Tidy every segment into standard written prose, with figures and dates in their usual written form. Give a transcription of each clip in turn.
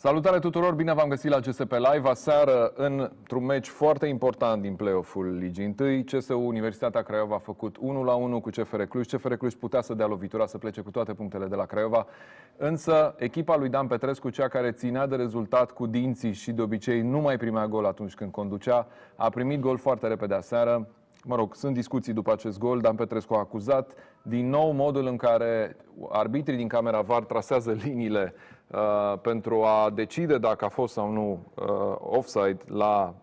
Salutare tuturor, bine v-am găsit la GSP Live. Aseară, într-un meci foarte important din play-off-ul Ligii 1, CSU Universitatea Craiova a făcut 1-1 cu CFR Cluj. CFR Cluj putea să dea lovitura, să plece cu toate punctele de la Craiova, însă echipa lui Dan Petrescu, cea care ținea de rezultat cu dinții și de obicei nu mai primea gol atunci când conducea, a primit gol foarte repede aseară. Mă rog, sunt discuții după acest gol. Dan Petrescu a acuzat din nou modul în care arbitrii din camera VAR trasează liniile pentru a decide dacă a fost sau nu offside la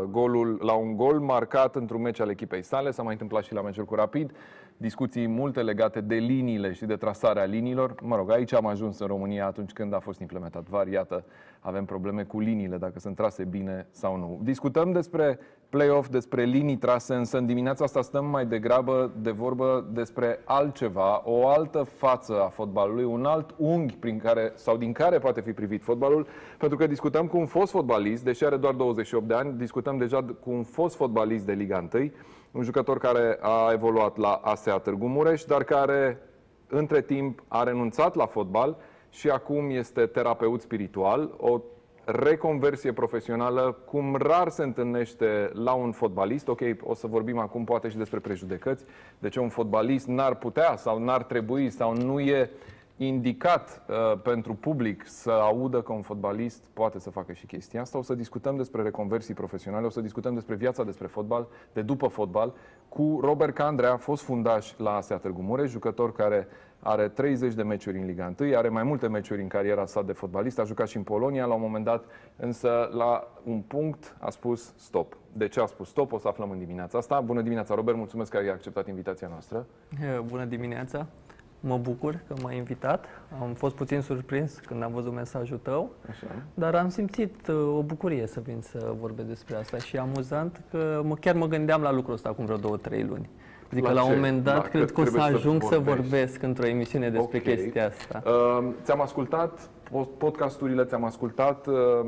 un gol marcat într-un meci al echipei sale. S-a mai întâmplat și la meciul cu Rapid. Discuții multe legate de liniile și de trasarea liniilor. Mă rog, aici am ajuns în România atunci când a fost implementat VAR. Iată, avem probleme cu liniile, dacă sunt trase bine sau nu. Discutăm despre play-off, despre linii trase, însă în dimineața asta stăm mai degrabă de vorbă despre altceva, o altă față a fotbalului, un alt unghi din care poate fi privit fotbalul, pentru că discutăm cu un fost fotbalist, deși are doar 28 de ani, discutăm deja cu un fost fotbalist de Liga 1, un jucător care a evoluat la ASEA Târgu Mureș, dar care între timp a renunțat la fotbal și acum este terapeut spiritual, o reconversie profesională cum rar se întâlnește la un fotbalist. Ok, o să vorbim acum poate și despre prejudecăți, de ce un fotbalist n-ar putea sau n-ar trebui sau nu e indicat pentru public să audă că un fotbalist poate să facă și chestia asta. O să discutăm despre reconversii profesionale, o să discutăm despre viața despre fotbal, de după fotbal, cu Robert Candrea, fost fundaș la ASEA Târgu Mureș, jucător care are 30 de meciuri în Liga 1, are mai multe meciuri în cariera sa de fotbalist, a jucat și în Polonia la un moment dat, însă la un punct a spus stop. De ce a spus stop? O să aflăm în dimineața asta. Bună dimineața, Robert, mulțumesc că ai acceptat invitația noastră. Bună dimineața! Mă bucur că m-ai invitat. Am fost puțin surprins când am văzut mesajul tău, așa, dar am simțit o bucurie să vin să vorbesc despre asta și amuzant că chiar mă gândeam la lucrul ăsta acum vreo 2-3 luni. Adică la un moment dat cred că o să ajung să vorbesc într-o emisiune despre chestia asta. Ți-am ascultat podcasturile, ți-am ascultat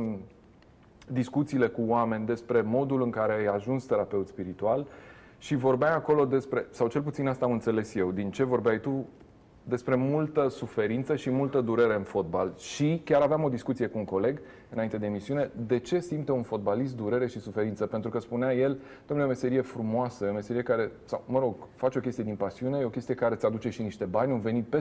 discuțiile cu oameni despre modul în care ai ajuns terapeut spiritual și vorbeai acolo despre, sau cel puțin asta am înțeles eu, din ce vorbeai tu, despre multă suferință și multă durere în fotbal. Și chiar aveam o discuție cu un coleg înainte de emisiune, de ce simte un fotbalist durere și suferință? Pentru că spunea el, domnule, o meserie frumoasă, o meserie care, sau mă rog, faci o chestie din pasiune, e o chestie care îți aduce și niște bani, un venit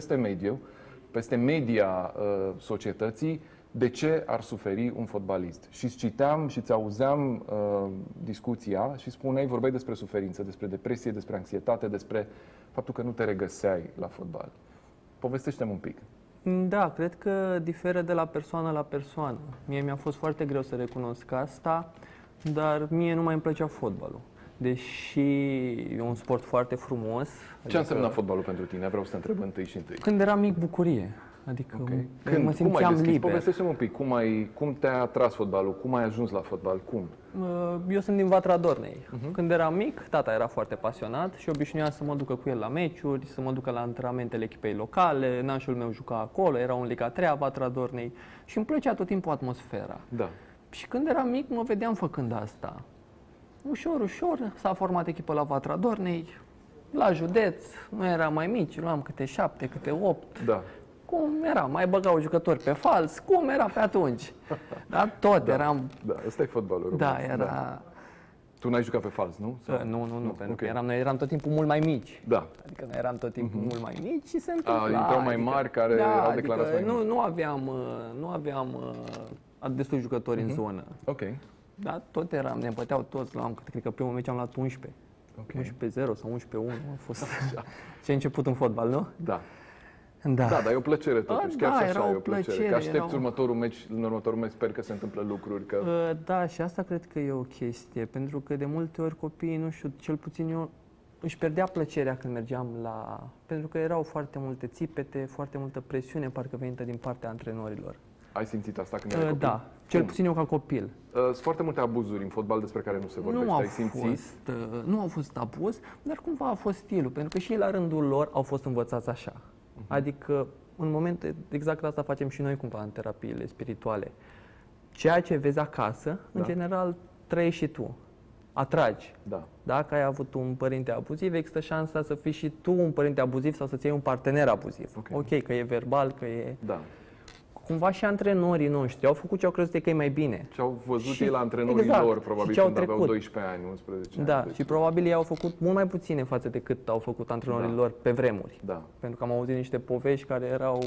peste media societății. De ce ar suferi un fotbalist? Și îți citeam și îți auzeam discuția și vorbeai despre suferință, despre depresie, despre anxietate, despre faptul că nu te regăseai la fotbal. Povestește-mi un pic. Da, cred că diferă de la persoană la persoană. Mie mi-a fost foarte greu să recunosc asta, dar mie nu mai îmi plăcea fotbalul. Deși e un sport foarte frumos. Ce înseamnă fotbalul pentru tine? Vreau să te întreb întâi și întâi. Când eram mic, bucurie. Adică mă simțeam liber. Povestește-mi un pic, cum te-a atras fotbalul? Cum ai ajuns la fotbal? Cum? Eu sunt din Vatra Dornei. Când eram mic, tata era foarte pasionat și obișnuia să mă ducă cu el la meciuri, să mă ducă la antrenamentele echipei locale. Nașul meu juca acolo, era un Liga 3 a Vatra Dornei și îmi plăcea tot timpul atmosfera. Da. Și când eram mic, mă vedeam făcând asta. Ușor, ușor s-a format echipa la Vatra Dornei, la județ, nu eram mai mici, luam câte 7, câte 8. Da. Cum era? Mai băgau jucători pe fals? Cum era pe atunci? Dar tot eram... Da, ăsta e fotbalul român. Da, era... Da. Tu n-ai jucat pe fals, nu? Sau... Nu, pentru că noi eram tot timpul mult mai mici. Da. Adică noi eram tot timpul mult mai mici și se întâmpla. Intrau mai mari care au declarat mai mici. Nu aveam destui jucători în zonă. Ok. Dar tot eram, ne împăteau toți, cred că primul meci am luat 11. Okay. 11-0 sau 11-1 a fost. Ce a început în fotbal, nu? Da. Da. Da, dar e o plăcere totuși, chiar și așa era e o plăcere. Că aștepți următorul meci, în următorul meci sper că se întâmplă lucruri. Că... Da, și asta cred că e o chestie, pentru că de multe ori copiii, nu știu, cel puțin eu, își pierdea plăcerea când mergeam la... Pentru că erau foarte multe țipete, foarte multă presiune, parcă venită din partea antrenorilor. Ai simțit asta când erai copil? Da, cel puțin eu ca copil. Sunt foarte multe abuzuri în fotbal despre care nu se vorbește. Nu au fost abuz, dar cumva a fost stilul, pentru că și ei la rândul lor au fost învățați așa. Adică, în moment, exact asta facem și noi cumva în terapiile spirituale. Ceea ce vezi acasă, în general, trăiești și tu. Atragi. Da. Dacă ai avut un părinte abuziv, există șansa să fii și tu un părinte abuziv sau să-ți iei un partener abuziv. Ok, că e verbal, că e... Da. cumva și antrenorii noștri au făcut ce au crezut că e mai bine. Ce au văzut Și- ei la antrenorii exact. lor, probabil, Și ce au când aveau trecut. 12 ani, 11 ani. Da, Deci- și probabil ei au făcut mult mai puține față de cât au făcut antrenorii Da. lor pe vremuri. Da. Pentru că am auzit niște povești care erau...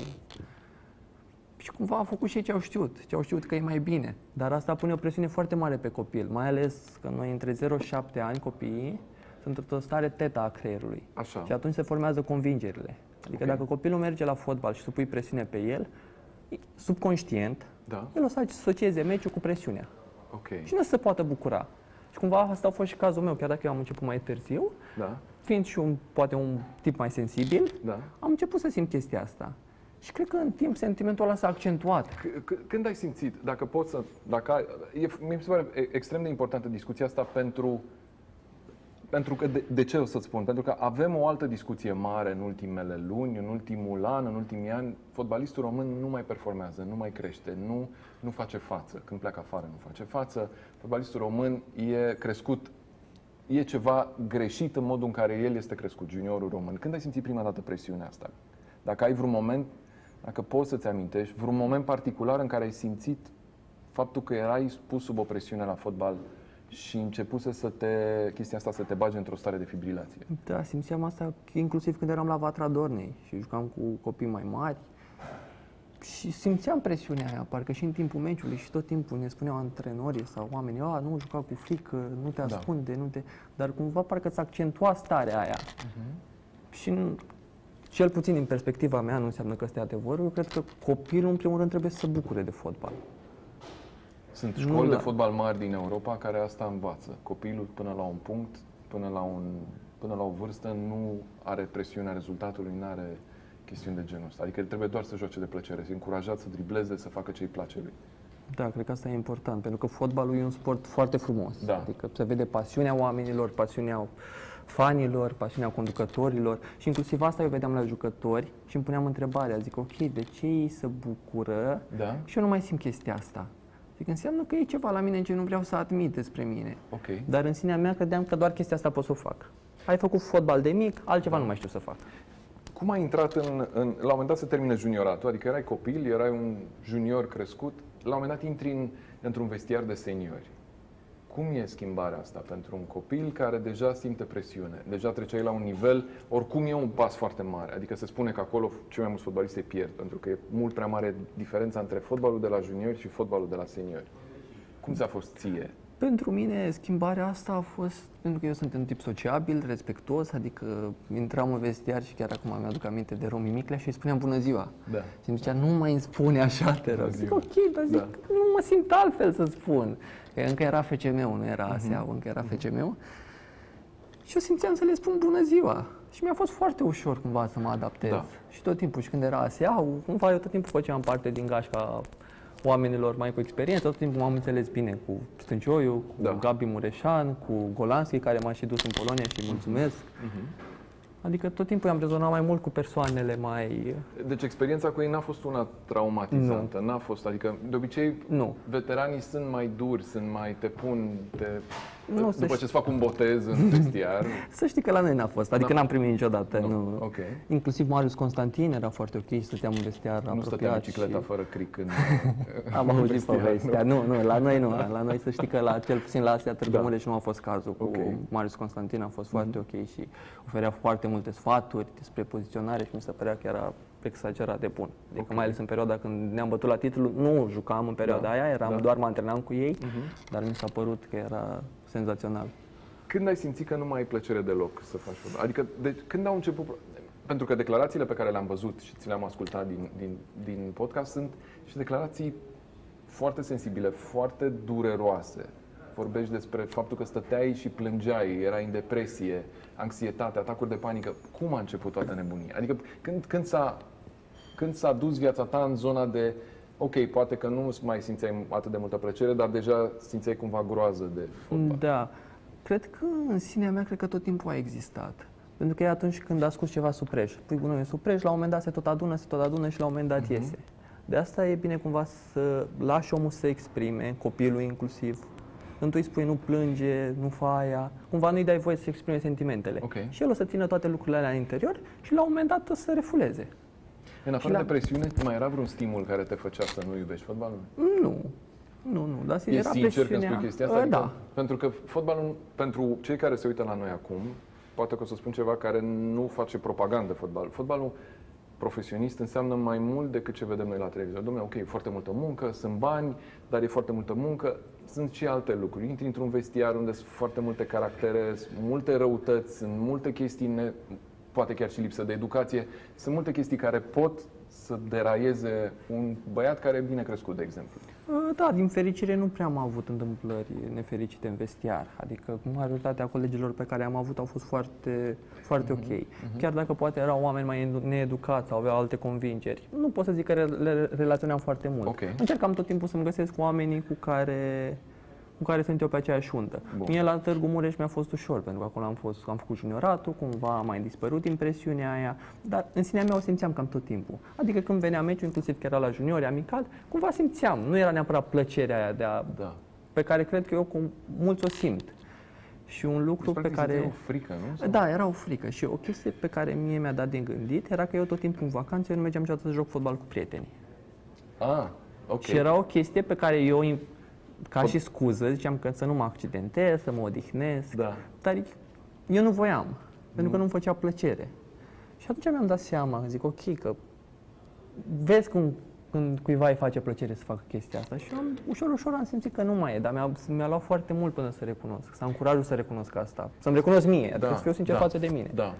Și cumva au făcut și ei ce au știut că e mai bine. Dar asta pune o presiune foarte mare pe copil, mai ales că noi între 0-7 ani copiii sunt într-o stare teta a creierului. Așa. Și atunci se formează convingerile. Adică Ok. dacă copilul merge la fotbal și supui presiune pe el, subconștient, Da. el o să asocieze meciul cu presiunea. Ok. Și nu o să se poată bucura. Și cumva asta a fost și cazul meu, chiar dacă eu am început mai târziu, Da. fiind și poate un tip mai sensibil, Da. am început să simt chestia asta. Și cred că în timp sentimentul ăla s-a accentuat. Când ai simțit, dacă poți să, dacă ai, mi se pare extrem de importantă discuția asta pentru că, de ce o să-ți spun? Pentru că avem o altă discuție mare în ultimele luni, în ultimul an, în ultimii ani. Fotbalistul român nu mai performează, nu mai crește, nu face față. Când pleacă afară, nu face față. Fotbalistul român e crescut, e ceva greșit în modul în care el este crescut, juniorul român. Când ai simțit prima dată presiunea asta? Dacă ai vreun moment, dacă poți să-ți amintești, vreun moment particular în care ai simțit faptul că erai pus sub o presiune la fotbal și începuse chestia asta să te bage într-o stare de fibrilație. Da, simțeam asta inclusiv când eram la Vatra Dornei și jucam cu copii mai mari. Și simțeam presiunea aia, parcă și în timpul meciului și tot timpul ne spuneau antrenorii sau oamenii, nu juca cu frică, nu te ascunde, nu te... Dar cumva parcă ți accentua starea aia. Și cel puțin din perspectiva mea, nu înseamnă că ăsta e adevărul, eu cred că copilul în primul rând trebuie să se bucure de fotbal. Sunt școli de fotbal mari din Europa care asta învață. Copilul până la un punct, până la o vârstă, nu are presiunea rezultatului, nu are chestiuni de genul ăsta. Adică trebuie doar să joace de plăcere, să încurajat să dribleze, să facă ce îi place lui. Da, cred că asta e important, pentru că fotbalul e un sport foarte frumos. Da. Adică se vede pasiunea oamenilor, pasiunea fanilor, pasiunea conducătorilor și inclusiv asta eu vedeam la jucători și îmi puneam întrebarea, zic ok, de ce ei se bucură Da? și eu nu mai simt chestia asta? Zic, înseamnă că e ceva la mine ce nu vreau să admit despre mine. Ok. Dar în sinea mea credeam că doar chestia asta pot să o fac. Ai făcut fotbal de mic, altceva nu mai știu să fac. Cum ai intrat la un moment dat se termină junioratul, adică erai copil, erai un junior crescut, la un moment dat intri într-un vestiar de seniori. Cum e schimbarea asta pentru un copil care deja simte presiune, deja treceai la un nivel, oricum e un pas foarte mare, adică se spune că acolo cei mai mulți fotbaliști se pierd, pentru că e mult prea mare diferența între fotbalul de la juniori și fotbalul de la seniori. Cum ți-a fost ție? Pentru mine schimbarea asta a fost, pentru că eu sunt un tip sociabil, respectuos, adică intram în vestiar și chiar acum mi-aduc aminte de Romi Miclea și îi spuneam bună ziua. Da. Și îmi zicea, nu mai îmi spune așa, te rog. Zic, ziua. ok, dar zic, Da. nu mă simt altfel să spun. Că încă era FCM-ul, nu era ASEA, încă era FCM-ul. Și eu simțeam să le spun bună ziua. Și mi-a fost foarte ușor cumva să mă adaptez. Da. Și tot timpul, și când era ASEA, cumva eu tot timpul făceam parte din gașca oamenilor mai cu experiență, tot timpul m-am înțeles bine cu Stâncioiu, cu Da. Gabi Mureșan, cu Golanski, care m-a și dus în Polonia și îi mulțumesc. Adică tot timpul am rezonat mai mult cu persoanele mai... Deci experiența cu ei n-a fost una traumatizantă, n-a fost, adică de obicei Nu. veteranii sunt mai duri, te pun, Nu, după să ce îți fac un botez în vestiar. Să știi că la noi n-a fost, adică n-am primit niciodată. Nu. Ok. Inclusiv Marius Constantin era foarte ok, stăteam în vestiar Nu stătea apropiat. bicicleta și... fără cric în Am în auzit vestiar, povestea. Nu, la noi nu. La noi să știi că cel puțin la Astea Târgu Da. Mureș nu a fost cazul. Cu Ok. Marius Constantin a fost foarte ok și oferea foarte multe sfaturi despre poziționare și mi se părea că era exagerat de bun. Adică mai ales în perioada când ne-am bătut la titlu, nu jucam în perioada aia, doar mă antrenam cu ei, dar mi s-a părut că era senzațional. Când ai simțit că nu mai ai plăcere deloc să faci fotbal? Adică când au început... Pentru că declarațiile pe care le-am văzut și ți le-am ascultat din podcast sunt și declarații foarte sensibile, foarte dureroase. Vorbești despre faptul că stăteai și plângeai, erai în depresie, anxietate, atacuri de panică. Cum a început toată nebunia? Adică când s-a dus viața ta în zona de ok, poate că nu mai simțeai atât de multă plăcere, dar deja simțeai cumva groază de fotbal. Da. Cred că în sinea mea, cred că tot timpul a existat. Pentru că e atunci când asculti ceva sub preș. Pui gunoiul sub preș, la un moment dat se tot adună și la un moment dat iese. De asta e bine cumva să lași omul să exprime, copilul inclusiv. Când tu îi spui nu plânge, nu fa aia, cumva nu-i dai voie să exprime sentimentele. Ok. Și el o să țină toate lucrurile alea în interior și la un moment dat o să refuleze. În afară de presiune, mai era vreun stimul care te făcea să nu iubești fotbalul? Nu, dar E era sincer când presiunea. spui chestia asta? Adică, Da. pentru că fotbalul, pentru cei care se uită la noi acum, poate că o să spun ceva care nu face propagandă fotbalul. Fotbalul profesionist înseamnă mai mult decât ce vedem noi la televizor. Dom'le, ok, e foarte multă muncă, sunt bani, dar e foarte multă muncă, sunt și alte lucruri. Intri într-un vestiar unde sunt foarte multe caractere, sunt multe răutăți, sunt multe chestii, poate chiar și lipsă de educație, sunt multe chestii care pot să deraieze un băiat care e bine crescut, de exemplu. Da, din fericire nu prea am avut întâmplări nefericite în vestiar. Adică majoritatea colegilor pe care am avut au fost foarte, foarte ok. Chiar dacă poate erau oameni mai needucați sau aveau alte convingeri, nu pot să zic că le relaționam foarte mult. Okay. Încercam tot timpul să-mi găsesc oamenii cu care sunt eu pe aceeași undă. Mie la Târgu Mureș mi-a fost ușor, pentru că acolo am făcut junioratul, cumva am mai dispărut impresiunea aia, dar în sinea mea o simțeam cam tot timpul. Adică când venea meciul, inclusiv că era la juniori, amical, cumva simțeam, nu era neapărat plăcerea aia pe care cred că eu cu mulți o simt. Și un lucru deci, pe care... Era o frică, nu? Da, era o frică și o chestie pe care mie mi-a dat de gândit era că eu tot timpul în vacanțe eu nu mergeam niciodată să joc fotbal cu prietenii. Ok. Și era o chestie pe care eu, ca și scuză, ziceam că să nu mă accidentez, să mă odihnesc, dar eu nu voiam, pentru că nu-mi făcea plăcere. Și atunci mi-am dat seama, zic, ok, că vezi cum când cuiva îi face plăcere să facă chestia asta și eu ușor am simțit că nu mai e, dar mi-a luat foarte mult până să recunosc, să am curajul să recunosc asta, să-mi recunosc mie, adică să fiu sincer față de mine. Da.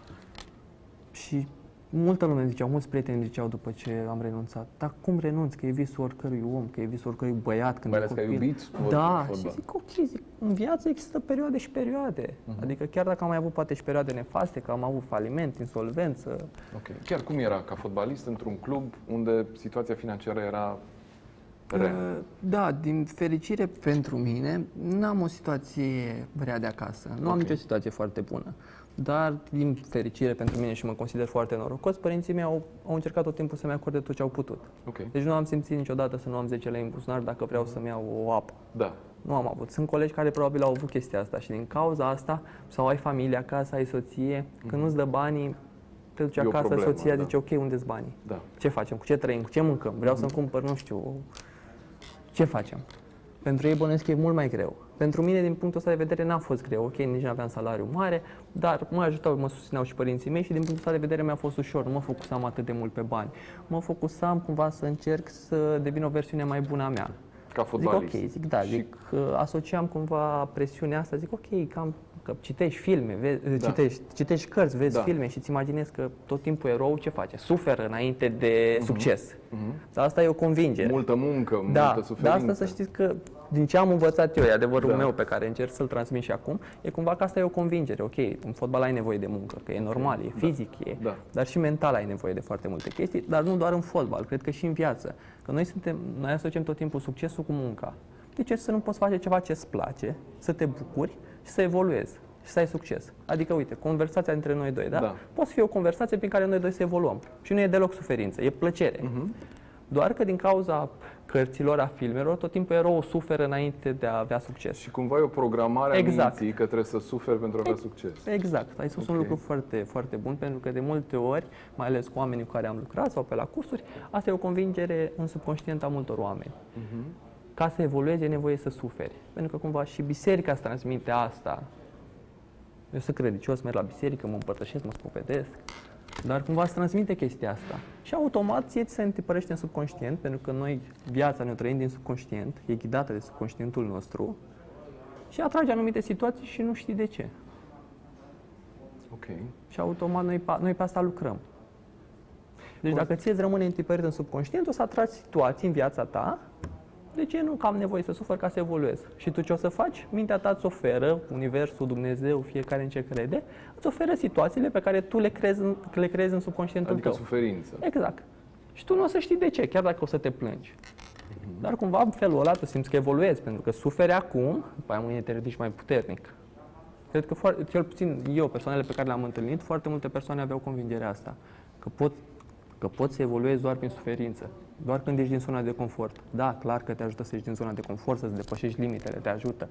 Și multă lume ziceau, mulți prieteni ziceau după ce am renunțat, dar cum renunți, că e visul oricărui om, că e visul oricărui băiat când mai ales că ai iubit fotbal. Și zic, ok, în viață există perioade și perioade. Adică chiar dacă am mai avut poate și perioade nefaste, că am avut faliment, insolvență. Ok. Chiar cum era ca fotbalist într-un club unde situația financiară era rea? Da, din fericire pentru mine, n-am o situație rea de acasă. Nu am nicio situație foarte bună. Dar, din fericire pentru mine și mă consider foarte norocos, părinții mei au încercat tot timpul să-mi acorde tot ce au putut. Deci nu am simțit niciodată să nu am 10 lei în buzunar dacă vreau să-mi iau o apă. Da. Nu am avut. Sunt colegi care probabil au avut chestia asta și din cauza asta, sau ai familie acasă, ai soție, când nu-ți dă banii, te duci acasă, problemă, soția zice, ok, unde-s banii? Da. Ce facem? Cu ce trăim? Cu ce mâncăm? Vreau să-mi cumpăr, nu știu, ce facem? Pentru ei bănuiesc că e mult mai greu. Pentru mine, din punctul ăsta de vedere, n-a fost greu. Ok, nici nu aveam salariu mare, dar mă ajutau, mă susțineau și părinții mei și din punctul ăsta de vedere mi-a fost ușor. Nu mă focusam atât de mult pe bani. Mă focusam cumva să încerc să devin o versiune mai bună a mea. Ca fotbalist. Zic ok, asociam cumva presiunea asta, zic ok, că citești filme, citești cărți, vezi filme și îți imaginezi că tot timpul erou ce face? Suferă înainte de succes. Dar asta e o convingere. Multă muncă, multă suferință. Dar asta să știți că din ce am învățat eu, e adevărul meu pe care încerc să-l transmit și acum, e cumva că asta e o convingere. Ok, în fotbal ai nevoie de muncă, că e normal, e fizic, dar și mental ai nevoie de foarte multe chestii, dar nu doar în fotbal, cred că și în viață. Că noi asociem tot timpul succesul cu munca. De ce să nu poți face ceva ce îți place, să te bucuri și să evoluezi și să ai succes? Adică, uite, conversația între noi doi, da? Poate fi o conversație prin care noi doi să evoluăm. Și nu e deloc suferință, e plăcere. Doar că din cauza cărților, a filmelor, tot timpul eroul suferă înainte de a avea succes. Și cumva e o programare a minții că trebuie să suferi pentru a avea succes. Exact. Ai spus un lucru foarte, foarte bun, pentru că de multe ori, mai ales cu oamenii cu care am lucrat sau pe la cursuri, asta e o convingere în subconștient a multor oameni. Ca să evoluezi e nevoie să suferi. Pentru că cumva și biserica îți transmite asta. Eu sunt credincios, merg la biserică, mă împărtășesc, mă spovedesc, dar cumva îți transmite chestia asta. Și automat ție ți se întipărește în subconștient, pentru că noi, viața ne trăim din subconștient, e ghidată de subconștientul nostru și atrage anumite situații și nu știi de ce. Și automat noi pe asta lucrăm. Deci dacă ție îți rămâne întipărit în subconștient, o să atragi situații în viața ta. De ce nu? Că am nevoie să sufăr ca să evoluez. Și tu ce o să faci? Mintea ta îți oferă, Universul, Dumnezeu, fiecare în ce crede, îți oferă situațiile pe care tu le creezi în subconștientul tău. Adică suferință. Exact. Și tu nu o să știi de ce, chiar dacă o să te plângi. Dar cumva în felul ăla tu simți că evoluezi, pentru că suferi acum, după aia mâine te ridici mai puternic. Cred că, cel puțin eu, persoanele pe care le-am întâlnit, foarte multe persoane aveau convingerea asta, că poți să evoluezi doar prin suferință. Doar când ești din zona de confort. Da, clar că te ajută să ieși din zona de confort, să-ți depășești limitele, te ajută.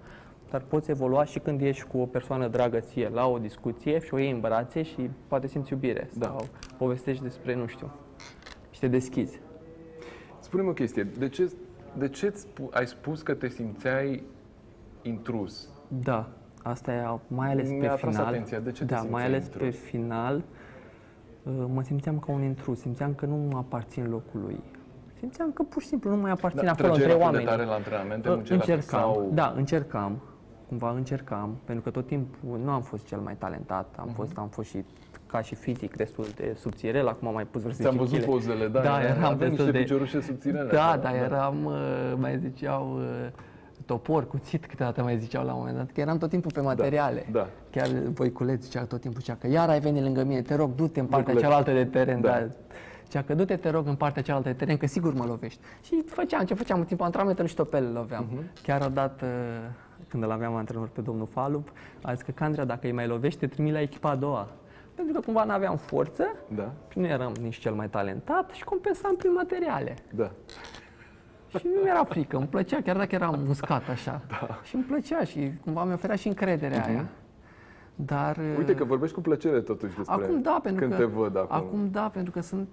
dar poți evolua și când ești cu o persoană dragă ție la o discuție și o iei în brațe și poate simți iubire sau povestești despre, nu știu, și te deschizi. Spune-mi o chestie, de ce ai spus că te simțeai intrus? Da, asta e mai ales Mi-a pe atras final. atenția, de ce te Da, simțeai mai ales intrus? pe final mă simțeam ca un intrus, simțeam că nu aparțin locului. Simțeam că pur și simplu nu mai aparțin acolo între Trăgeai oameni. de tare la antrenamente, încercam, sau... Da, încercam. Cumva încercam, pentru că tot timpul nu am fost cel mai talentat, am fost și ca și fizic destul de subțirel, acum am mai pus vreo 10 Ți-am văzut pozele, da, eram avem niște piciorușe subțirele. Da, dar eram, mai ziceau, topor, cuțit, câteodată mai ziceau la un moment dat, că eram tot timpul pe materiale. Da. Chiar Voiculeț zicea tot timpul, zicea că iar ai venit lângă mine, te rog, du-te în partea Voiculeț. cealaltă de teren. Da. Zicea că du-te, te rog, în partea cealaltă de teren, că sigur mă lovești. Și făceam în timpul antrenamentului și topele loveam. Chiar odată, când îl aveam antrenor pe domnul Falub, a zis că Candrea, dacă îi mai lovești, te trimit la echipa a doua. Pentru că cumva n-aveam forță Da. și nu eram nici cel mai talentat și compensam prin materiale. Da. Și nu mi-era frică, îmi plăcea, chiar dacă eram muscat așa. Da. Și îmi plăcea și cumva mi oferea și încrederea aia. Dar Uite că vorbești cu plăcere totuși despre acum da, pentru când că te văd acum. Acum da, pentru că sunt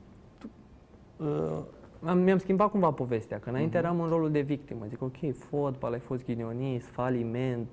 mi-am schimbat cumva povestea, că înainte eram în rolul de victimă. Zic, ok, fotbal, ai fost ghinionist, faliment,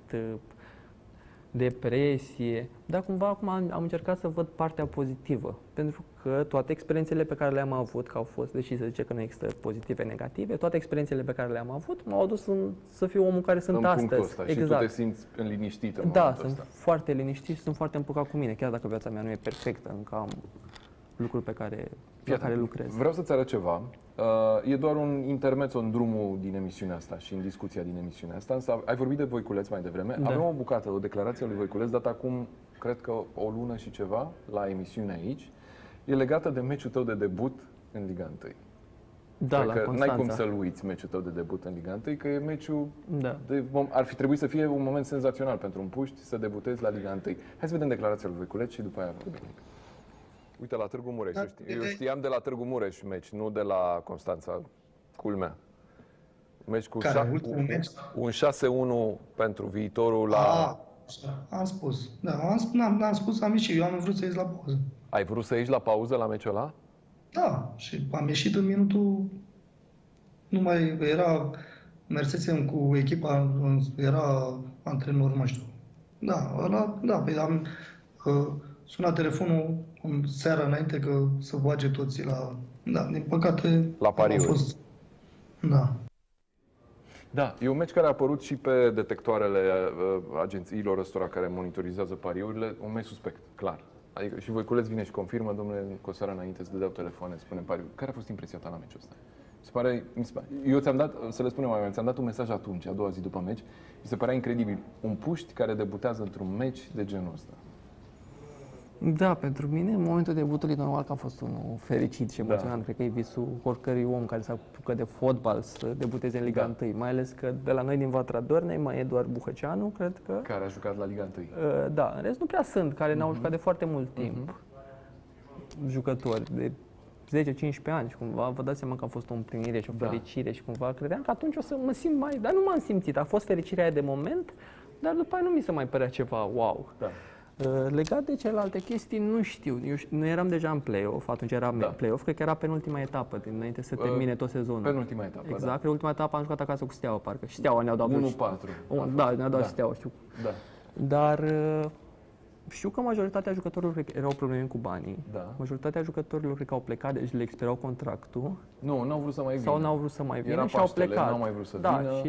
depresie, dar cumva acum am încercat să văd partea pozitivă, pentru că toate experiențele pe care le-am avut, că au fost, deși se zice că nu există pozitive, negative, toate experiențele pe care le-am avut m-au adus să fiu omul care sunt în astăzi. punctul ăsta. Exact. Și tu te simți liniștit în Da, momentul sunt ăsta. foarte liniștit și sunt foarte împăcat cu mine, chiar dacă viața mea nu e perfectă, încă am lucruri pe care lucrez. Vreau să-ți arăt ceva. E doar un intermezzo în drumul din emisiunea asta și în discuția din emisiunea asta. Însă ai vorbit de Voiculeț mai devreme. Da. Avem o bucată, o declarație a lui Voiculeț dată acum, cred că o lună și ceva, la emisiune aici. E legată de meciul tău de debut în Liga 1. Da, Cred la că Constanța. n-ai cum să-l uiți meciul tău de debut în Liga 1, că e meciul Da. ar fi trebuit să fie un moment senzațional pentru un puști să debutezi la Liga 1. Hai să vedem declarația lui Voiculeț și după aia vorbim. Uite, la Târgu Mureș, eu știam de la Târgu Mureș meci, nu de la Constanța, culmea. Meci cu un 6-1 pentru viitorul la... Am spus. Da, am spus, am ieșit. Eu am vrut să ies la pauză. Ai vrut să ieși la pauză la meciul ăla? Da, și am ieșit în minutul... Nu mai era... Mersesem cu echipa, era antrenor, nu mai știu. Da, ăla, da, păi am sunat telefonul în seara înainte că să bage toți la... Da, din păcate... La pariuri. A fost, da. Da, e un meci care a apărut și pe detectoarele agențiilor ăstora care monitorizează pariurile, un meci suspect, clar. Adică și Voiculeț vine și confirmă, domnule, cu o seară înainte să dădeau telefoane, spune pariuri. Care a fost impresia ta la meciul ăsta? Mi se pare, eu ți-am dat, să le spunem mai mult, ți-am dat un mesaj atunci, a doua zi după meci, mi se părea incredibil. Un puști care debutează într-un meci de genul ăsta. Da, pentru mine, în momentul debutului, normal că a fost unul fericit și emoționant. Cred că e visul oricărui om care se apucă de fotbal să debuteze în Liga 1. Mai ales că de la noi din Vatra Dornei mai e Eduard Buhăceanu, cred că. Care a jucat la Liga 1. Da, în rest nu prea sunt, care n-au jucat de foarte mult timp. Jucători de 10-15 ani și cumva vă dați seama că a fost o împlinire și o fericire și cumva credeam că atunci o să mă simt mai... Dar nu m-am simțit, a fost fericirea aia de moment, dar după aia nu mi se mai părea ceva wow. Da. Legat de celelalte chestii, nu știu. Nu eram deja în play-off, atunci era play-off, cred că era penultima etapă, înainte să termine tot sezonul. Penultima etapă, exact, ultima etapă am jucat acasă cu Steaua, parcă. Și Steaua ne-au dat 1-4. Da, ne-au dat Steaua, știu. Da. Dar știu că majoritatea jucătorilor erau probleme cu banii. Da. Majoritatea jucătorilor cred că au plecat, deci le expirau contractul. Nu, n-au vrut să mai vină. Sau n-au vrut să mai vină Era și au plecat. n-au mai vrut să da, vină. și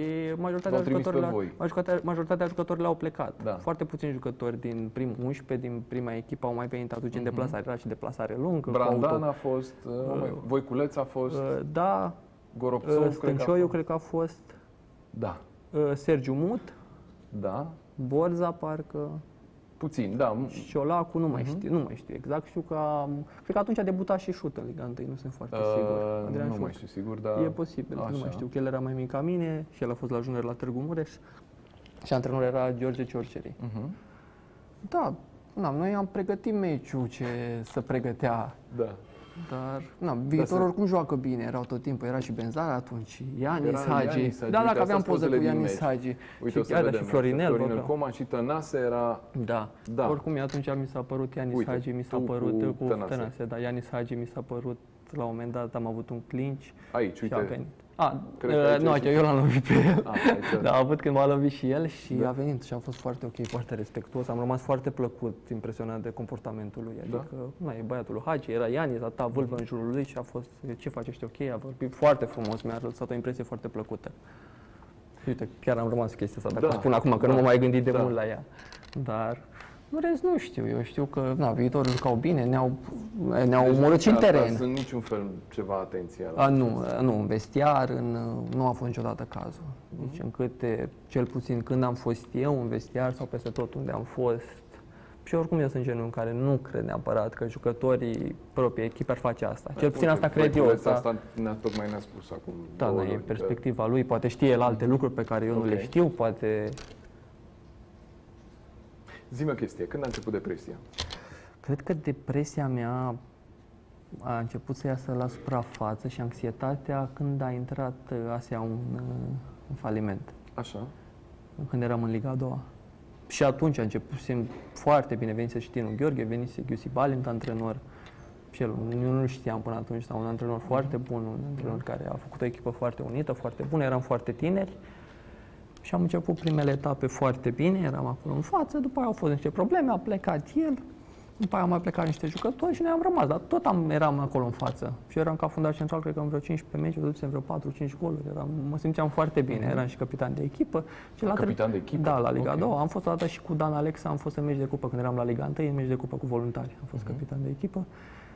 majoritatea jucătorilor au plecat. Da. Foarte puțini jucători din primul 11, din prima echipă au mai venit atunci în deplasare. Era și deplasare lungă. Brandan a fost, Voiculeț a fost, da, Goropțov Stâncioiu cred că a fost, da. Sergiu Mut, Da. Borza parcă, Puțin, da. Șolacu, nu mai știu exact. Știu că cred că atunci a debutat și Șut în Liga 1, nu sunt foarte sigur. Adrian Nu Șut. mai știu sigur, dar... E posibil, Așa. nu mai știu, că el era mai mic ca mine și el a fost la junior la Târgu Mureș și antrenor era George Ciorceri. Da, noi am pregătit meciul ce să pregătea. Da. Dar, viitorul oricum joacă bine, erau tot timpul, era și Benzara atunci, Ianis Hagi. Da, dacă aveam poză cu Ianis Hagi. Uite, și chiar și Florinel Coma și Tănase era... Da. Oricum, atunci mi s-a părut Ianis Hagi, mi s-a părut cu Tănase. Da, Ianis Hagi mi s-a părut, la un moment dat am avut un clinch. Aici, uite. Și a venit. Eu l-am lovit pe el. Dar a avut când m-a lovit și el și a venit și a fost foarte ok, foarte respectuos. Am rămas foarte plăcut, impresionat de comportamentul lui. Adică, e băiatul lui Hagi, era Ianis, a dat vâlvă în jurul lui și a fost, ce faci, ești ok, a vorbit foarte frumos, mi-a lăsat o impresie foarte plăcută. Și uite, chiar am rămas chestia asta, dacă spun acum că nu m-am mai gândit de mult la ea. Dar în rest nu știu, eu știu că viitorul jucau bine, ne-au omorât și în teren. În niciun fel ceva atenție. Nu, în vestiar, nu a fost niciodată cazul. Deci cel puțin când am fost eu în vestiar sau peste tot unde am fost, și oricum eu sunt genul în care nu cred neapărat că jucătorii proprii echipe ar face asta. Cel puțin asta cred eu. Asta tocmai ne-a spus acum. Da, e perspectiva lui, poate știe el alte lucruri pe care eu nu le știu, poate... Zi-mi o chestie, când a început depresia? Cred că depresia mea a început să iasă la suprafață și anxietatea când a intrat Asia în faliment. Așa. Când eram în Liga a doua. Și atunci a început foarte bine, venise și Tinu Gheorghe, venise Giusi Balint, antrenor. Și eu nu știam până atunci, dar un antrenor foarte bun, un antrenor care a făcut o echipă foarte unită, foarte bună, eram foarte tineri. Și am început primele etape foarte bine, eram acolo în față, după aia au fost niște probleme, a plecat el, după aia au mai plecat niște jucători și noi am rămas, dar tot eram acolo în față. Și eu eram ca fundaș central, cred că în vreo 15 meciuri, dădusem vreo 4-5 goluri, mă simțeam foarte bine, eram și capitan de echipă. Și capitan de echipă? Da, la Liga a doua. Am fost odată și cu Dan Alexa, am fost în meci de cupă când eram la Liga 1, în meci de cupă cu voluntari, am fost capitan de echipă.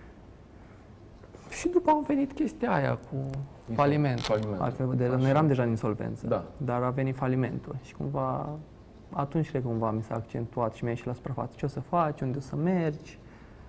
Și după a venit chestia aia cu falimentul. Altfel, noi eram deja în insolvență, dar a venit falimentul. Și cumva, atunci cred că cumva mi s-a accentuat și mi-a ieșit la suprafață. Ce o să faci, unde o să mergi.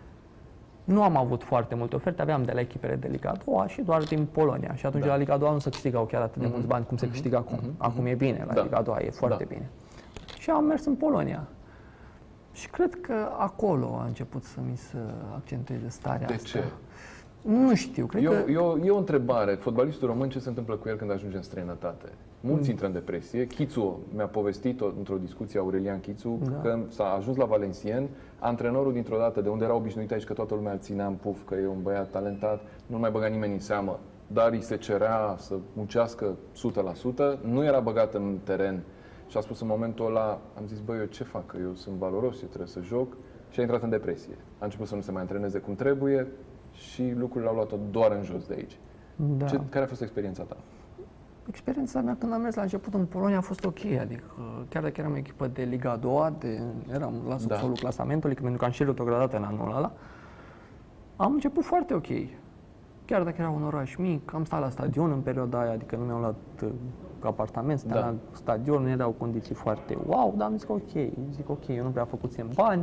Nu am avut foarte multe oferte, aveam de la echipele de Liga a doua și doar din Polonia. Și atunci la Liga a doua nu se câștigau chiar atât de mulți bani cum se câștigă acum. Acum e bine, la Liga a doua e foarte bine. Și am mers în Polonia. Și cred că acolo a început să mi se accentueze starea asta. De ce? Nu știu, cred că... E o întrebare. Fotbalistul român, ce se întâmplă cu el când ajunge în străinătate? Mulți intră în depresie. Chițu mi-a povestit într-o discuție, Aurelian Chițu, că s-a ajuns la Valenciennes, antrenorul dintr-o dată, de unde era obișnuit aici că toată lumea îl ținea în puf, că e un băiat talentat, nu mai băga nimeni în seamă, dar îi se cerea să muncească 100%, nu era băgat în teren și a spus în momentul ăla, am zis, băi, eu ce fac? Că eu sunt valoros, eu trebuie să joc și a intrat în depresie. A început să nu se mai antreneze cum trebuie, și lucrurile au luat-o doar în jos de aici. Da. Care a fost experiența ta? Experiența mea când am mers la început în Polonia a fost ok, adică chiar dacă eram echipă de Liga a doua, eram la subsolul clasamentului, pentru că am și retrogradat în anul ăla, am început foarte ok. Chiar dacă era un oraș mic, am stat la stadion în perioada aia, adică nu mi-au luat apartament, stăteam la stadion, nu erau condiții foarte wow, dar am zis ok, eu nu prea făcuțem bani,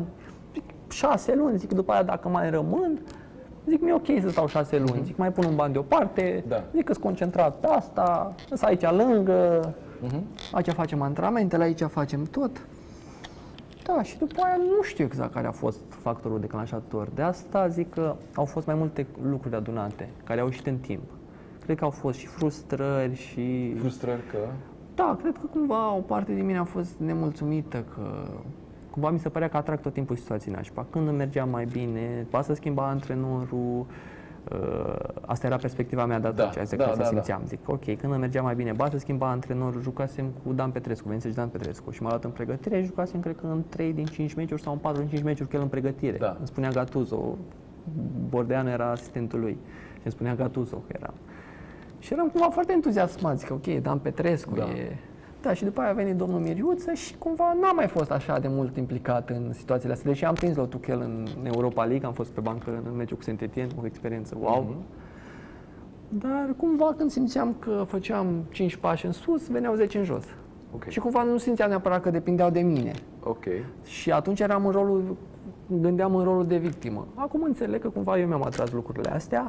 6 luni, zic, după aia dacă mai rămân, zic, mi-e ok să stau 6 luni, zic, mai pun un bani deoparte, zic că sunt concentrat pe asta, sunt aici lângă, aici facem antrenamentele, aici facem tot. Da, și după aia nu știu exact care a fost factorul declanșator. De asta zic că au fost mai multe lucruri adunate, care au ieșit în timp. Cred că au fost și frustrări și... Frustrări că? Da, cred că cumva o parte din mine a fost nemulțumită, că cumva mi se părea că atrag tot timpul situații nașpa. Când îmi mergea mai bine, ba să schimba antrenorul, asta era perspectiva mea de atunci, să simțeam. Zic, ok, când îmi mergea mai bine, ba să schimba antrenorul, jucasem cu Dan Petrescu, venise și Dan Petrescu și m-a luat în pregătire, jucasem cred că în 3 din 5 meciuri sau în 4 din 5 meciuri cu el în pregătire. Îmi spunea Gattuso, Bordeanu era asistentul lui și îmi spunea Gattuso că eram. Și eram cumva foarte entuziasmat, zic, ok, Dan Petrescu e... Da, și după aia a venit domnul Miriuță și cumva n-am mai fost așa de mult implicat în situațiile astea. Deși am prins la Tuchel în Europa League, am fost pe bancă în meciul cu Saint-Etienne, o experiență wow. Dar cumva când simțeam că făceam 5 pași în sus, veneau 10 în jos. Și cumva nu simțeam neapărat că depindeau de mine. Și atunci gândeam în rolul de victimă. Acum înțeleg că cumva eu mi-am atras lucrurile astea,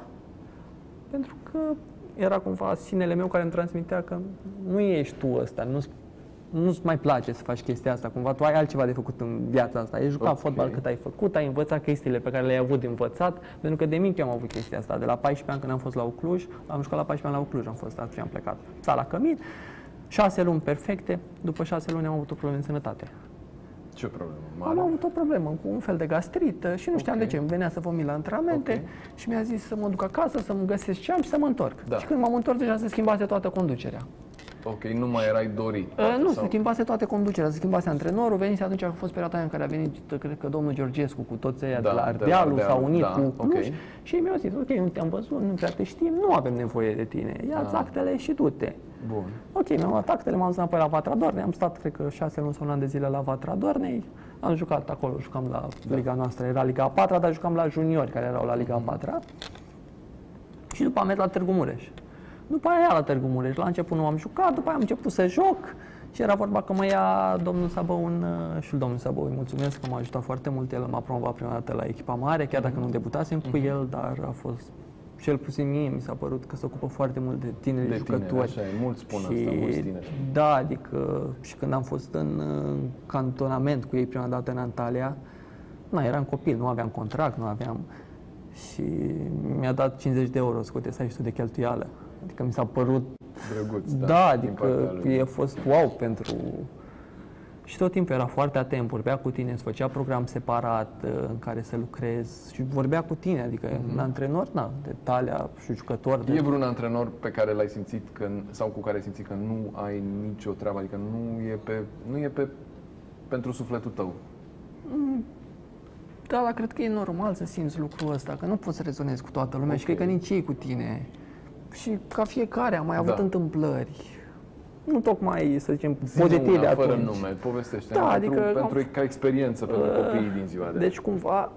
pentru că era cumva sinele meu care îmi transmitea că nu ești tu ăsta, nu-ți mai place să faci chestia asta, cumva tu ai altceva de făcut în viața asta. Ai jucat fotbal cât ai făcut, ai învățat chestiile pe care le-ai avut de învățat, pentru că de mic eu am avut chestia asta. De la 14 ani când am fost la Cluj, am jucat la 14 ani la Cluj, am fost atunci am plecat. La Cămin, 6 luni perfecte, după 6 luni am avut o problemă de sănătate. Ce problemă? Am avut o problemă cu un fel de gastrită și nu știam de ce. Îmi venea să vomit la antrenamente și mi-a zis să mă duc acasă, să-mi găsesc ce am și să mă întorc. Da. Și când m-am întors, deja se schimbase toată conducerea. Ok, nu mai erai dorit. Nu, se schimbase toate conducerea, se schimbase antrenorul, venise atunci, a fost perioada în care a venit, cred că domnul Georgescu cu toți ăia de la Ardealul, s-a unit cu Cluj și mi-au zis, ok, nu te-am văzut, nu prea te știm, nu avem nevoie de tine, ia-ți actele și du-te. Bun. Ok, mi-am luat actele, m-am dus înapoi la Vatra Dornei, am stat, cred că 6 luni sau un an de zile la Vatra Dornei, am jucat acolo, jucam la Liga noastră, era Liga a 4-a, dar jucam la juniori care erau la Liga a 4-a și după am mers la Târgu Mureș. După aia la Târgu Mureș, la început nu am jucat, după aia am început să joc și era vorba că mă ia domnul Sabău și domnul Sabău îi mulțumesc că m-a ajutat foarte mult, el m-a promovat prima dată la echipa mare, chiar dacă nu debutasem cu el, dar a fost, cel puțin mie mi s-a părut că se ocupă foarte mult de tineri jucători. Așa e, mulți spun asta, mulți tineri. Da, adică și când am fost în cantonament cu ei prima dată în Antalya, eram copil, nu aveam contract, nu aveam și mi-a dat 50 de euro scoate să ai de cheltuială. Adică mi s-a părut drăguț, da, adică a fost wow pentru... Și tot timpul era foarte atent, vorbea cu tine, îți făcea program separat în care să lucrezi și vorbea cu tine, adică un antrenor, de talea și jucător. E vreun antrenor pe care l-ai simțit sau cu care ai simțit că nu ai nicio treabă, adică nu e pentru sufletul tău? Da, dar cred că e normal să simți lucrul ăsta, că nu poți să rezonezi cu toată lumea și cred că nici ei cu tine. Și ca fiecare am mai avut întâmplări, nu tocmai, să zicem, pozitive atunci. Fără nume, povestește. Da, adică ca experiență pentru copiii din ziua de azi. Deci cumva,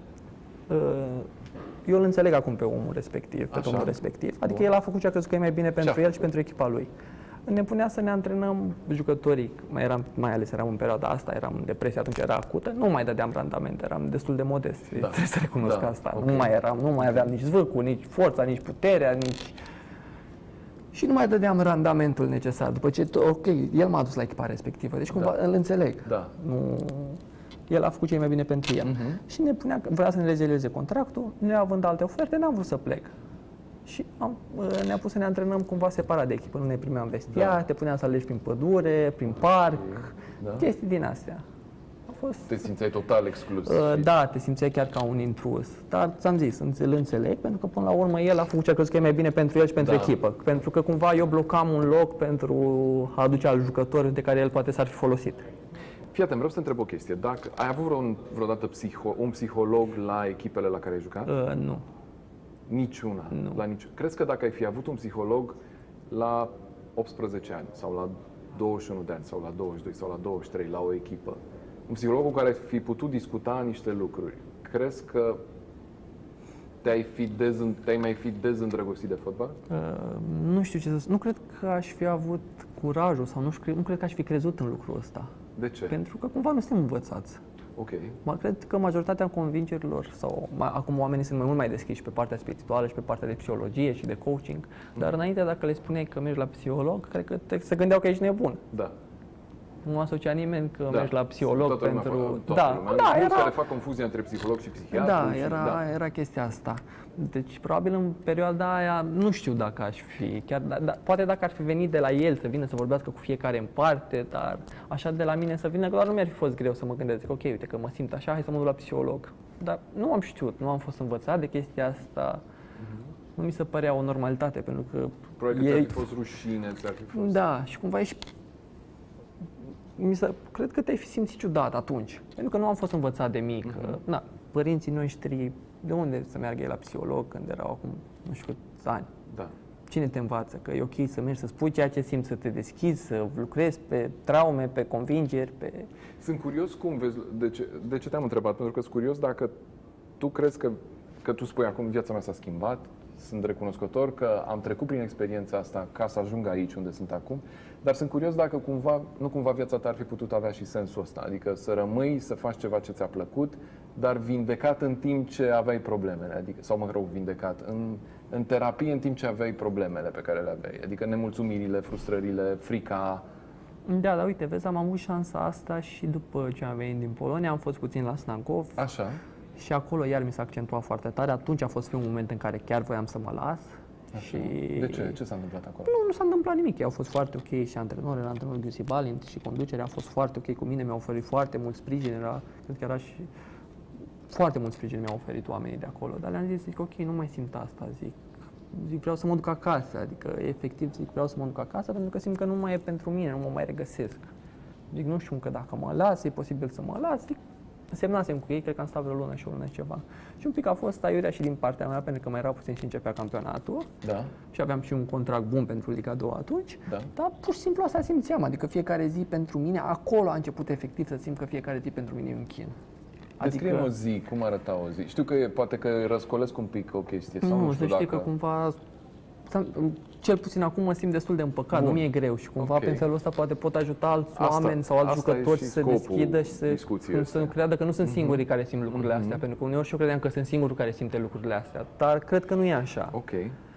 eu îl înțeleg acum pe omul respectiv, pe domnul respectiv. Adică el a făcut ce a crezut că e mai bine pentru el și pentru echipa lui. Ne punea să ne antrenăm jucătorii, mai ales eram în perioada asta, eram în depresie, atunci era acută, nu mai dădeam randament, eram destul de modest, trebuie să recunosc asta. Nu mai aveam nici zvârcul, nici forța, nici puterea, nici... Și nu mai dădeam randamentul necesar, după ce, el m-a dus la echipa respectivă, deci cumva îl înțeleg. Da. El a făcut ce e mai bine pentru el. Și ne punea, vrea să ne rezilieze contractul, neavând alte oferte, n-am vrut să plec. Și ne-a pus să ne antrenăm cumva separat de echipă, nu ne primeam vestiar, te puneam să alegi prin pădure, prin parc, chestii din astea. Te simțeai total exclus. Da, te simțeai chiar ca un intrus. Dar ți-am zis, îl înțeleg, pentru că până la urmă el a făcut ce a crezut că e mai bine pentru el și pentru echipă. Pentru că cumva eu blocam un loc pentru a aduce al jucători de care el poate s-ar fi folosit. Fii atent, vreau să te întreb o chestie. Dacă ai avut vreodată un psiholog la echipele la care ai jucat? Nu. Niciuna? Nu. Crezi că dacă ai fi avut un psiholog la 18 ani sau la 21 de ani sau la 22 sau la 23 la o echipă, un psiholog cu care ai fi putut discuta niște lucruri, crezi că te-ai mai fi dezîndrăgostit de fotbal? Nu știu ce să spun. Nu cred că aș fi avut curajul sau nu cred că aș fi crezut în lucrul ăsta. De ce? Pentru că cumva nu suntem învățați. Ok. Cred că majoritatea convingerilor, sau acum oamenii sunt mult mai deschiși pe partea spirituală și pe partea de psihologie și de coaching, dar înainte, dacă le spuneai că mergi la psiholog, cred că se gândeau că ești nebun. Da. Nu asocia nimeni că mergi la psiholog toată pentru... Mulți care fac confuzia între psiholog și psihiatru. Era chestia asta. Deci, probabil în perioada aia, nu știu dacă aș fi, poate dacă ar fi venit de la el să vină să vorbească cu fiecare în parte, dar așa de la mine să vină, că doar nu mi-ar fi fost greu să mă gândesc, ok, uite că mă simt așa, hai să mă duc la psiholog. Dar nu am știut, nu am fost învățat de chestia asta. Nu mi se părea o normalitate, pentru că... Probabil că ți-ar fi fost rușine, ți-ar fi fost... Da, și cumva ești... Cred că te-ai fi simțit ciudat atunci, pentru că nu am fost învățat de mic. Părinții noștri, de unde să meargă ei la psiholog când erau acum nu știu câți ani? Da. Cine te învață? Că e ok să mergi să spui ceea ce simți, să te deschizi, să lucrezi pe traume, pe convingeri, pe... Sunt curios cum vezi, de ce te-am întrebat, pentru că sunt curios dacă tu crezi că tu spui acum viața mea s-a schimbat, sunt recunoscător că am trecut prin experiența asta ca să ajung aici unde sunt acum, dar sunt curios dacă nu cumva viața ta ar fi putut avea și sensul ăsta, adică să rămâi, să faci ceva ce ți-a plăcut, dar vindecat în timp ce aveai problemele, adică, sau mă rog, vindecat, în terapie în timp ce aveai problemele pe care le aveai, adică nemulțumirile, frustrările, frica. Da, dar uite, vezi, am avut șansa asta și după ce am venit din Polonia, am fost puțin la Snagov Așa. și acolo iar mi s-a accentuat foarte tare. Atunci a fost un moment în care chiar voiam să mă las. Și... De ce? Ce s-a întâmplat acolo? Nu s-a întâmplat nimic. Ei au fost foarte ok și antrenorul Giusi Balint și conducerea a fost foarte ok cu mine. Mi-au oferit foarte mult sprijin. Cred că era și foarte mult sprijin mi-au oferit oamenii de acolo. Dar le-am zis, ok, nu mai simt asta, zic, vreau să mă duc acasă. Adică, efectiv, vreau să mă duc acasă pentru că simt că nu mai e pentru mine, nu mă mai regăsesc. Zic, nu știu încă dacă mă las, e posibil să mă las. Zic, semnasem cu ei, cred că am stat vreo lună și o lună ceva. Și un pic a fost aiurea și din partea mea, pentru că mai era puțin și începea campionatul. Da. Și aveam și un contract bun pentru Liga 2 atunci. Da. Dar pur și simplu asta simțeam, adică fiecare zi pentru mine, acolo a început efectiv să simt că fiecare zi pentru mine e un chin. Descrie-mi o zi, cum arăta o zi. Știu că poate că răscolesc un pic o chestie sau nu știu să știi dacă... că cumva, cel puțin acum mă simt destul de împăcat, nu mi-e greu și cumva prin felul ăsta poate pot ajuta alți oameni sau alți jucători să se deschidă și să creadă că nu sunt singurii care simt lucrurile astea, pentru că uneori și eu credeam că sunt singurul care simte lucrurile astea, dar cred că nu e așa. Ok.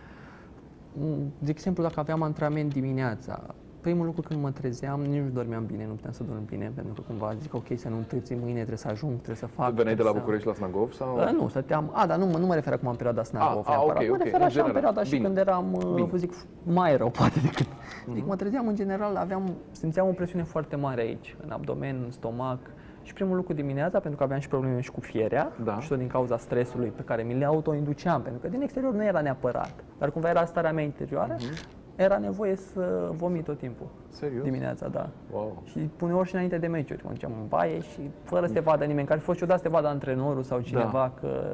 De exemplu, dacă aveam antrenament dimineața, primul lucru când mă trezeam, nici nu dormeam bine, nu puteam să dorm bine, pentru că cumva zic, ok, să nu întârzi mâine, trebuie să ajung, trebuie să fac. Tu veneai de la București la Snagov sau? Nu, stăteam, dar nu mă refer acum în perioada Snagov, okay, mă refer așa în perioada și bine. când eram, zic, mai rău poate decât. Zic, mă trezeam în general, simțeam o presiune foarte mare aici, în abdomen, în stomac. Și primul lucru dimineața, pentru că aveam și probleme și cu fierea, și tot din cauza stresului pe care mi le autoinduceam, pentru că din exterior nu era neapărat, dar cumva era starea mea interioară, era nevoie să vomit tot timpul. Serios? Dimineața, da. Wow. Și puneori și înainte de meciuri, mă duceam în baie și fără să te vadă nimeni, care fost ciudat să te vadă antrenorul sau cineva, că...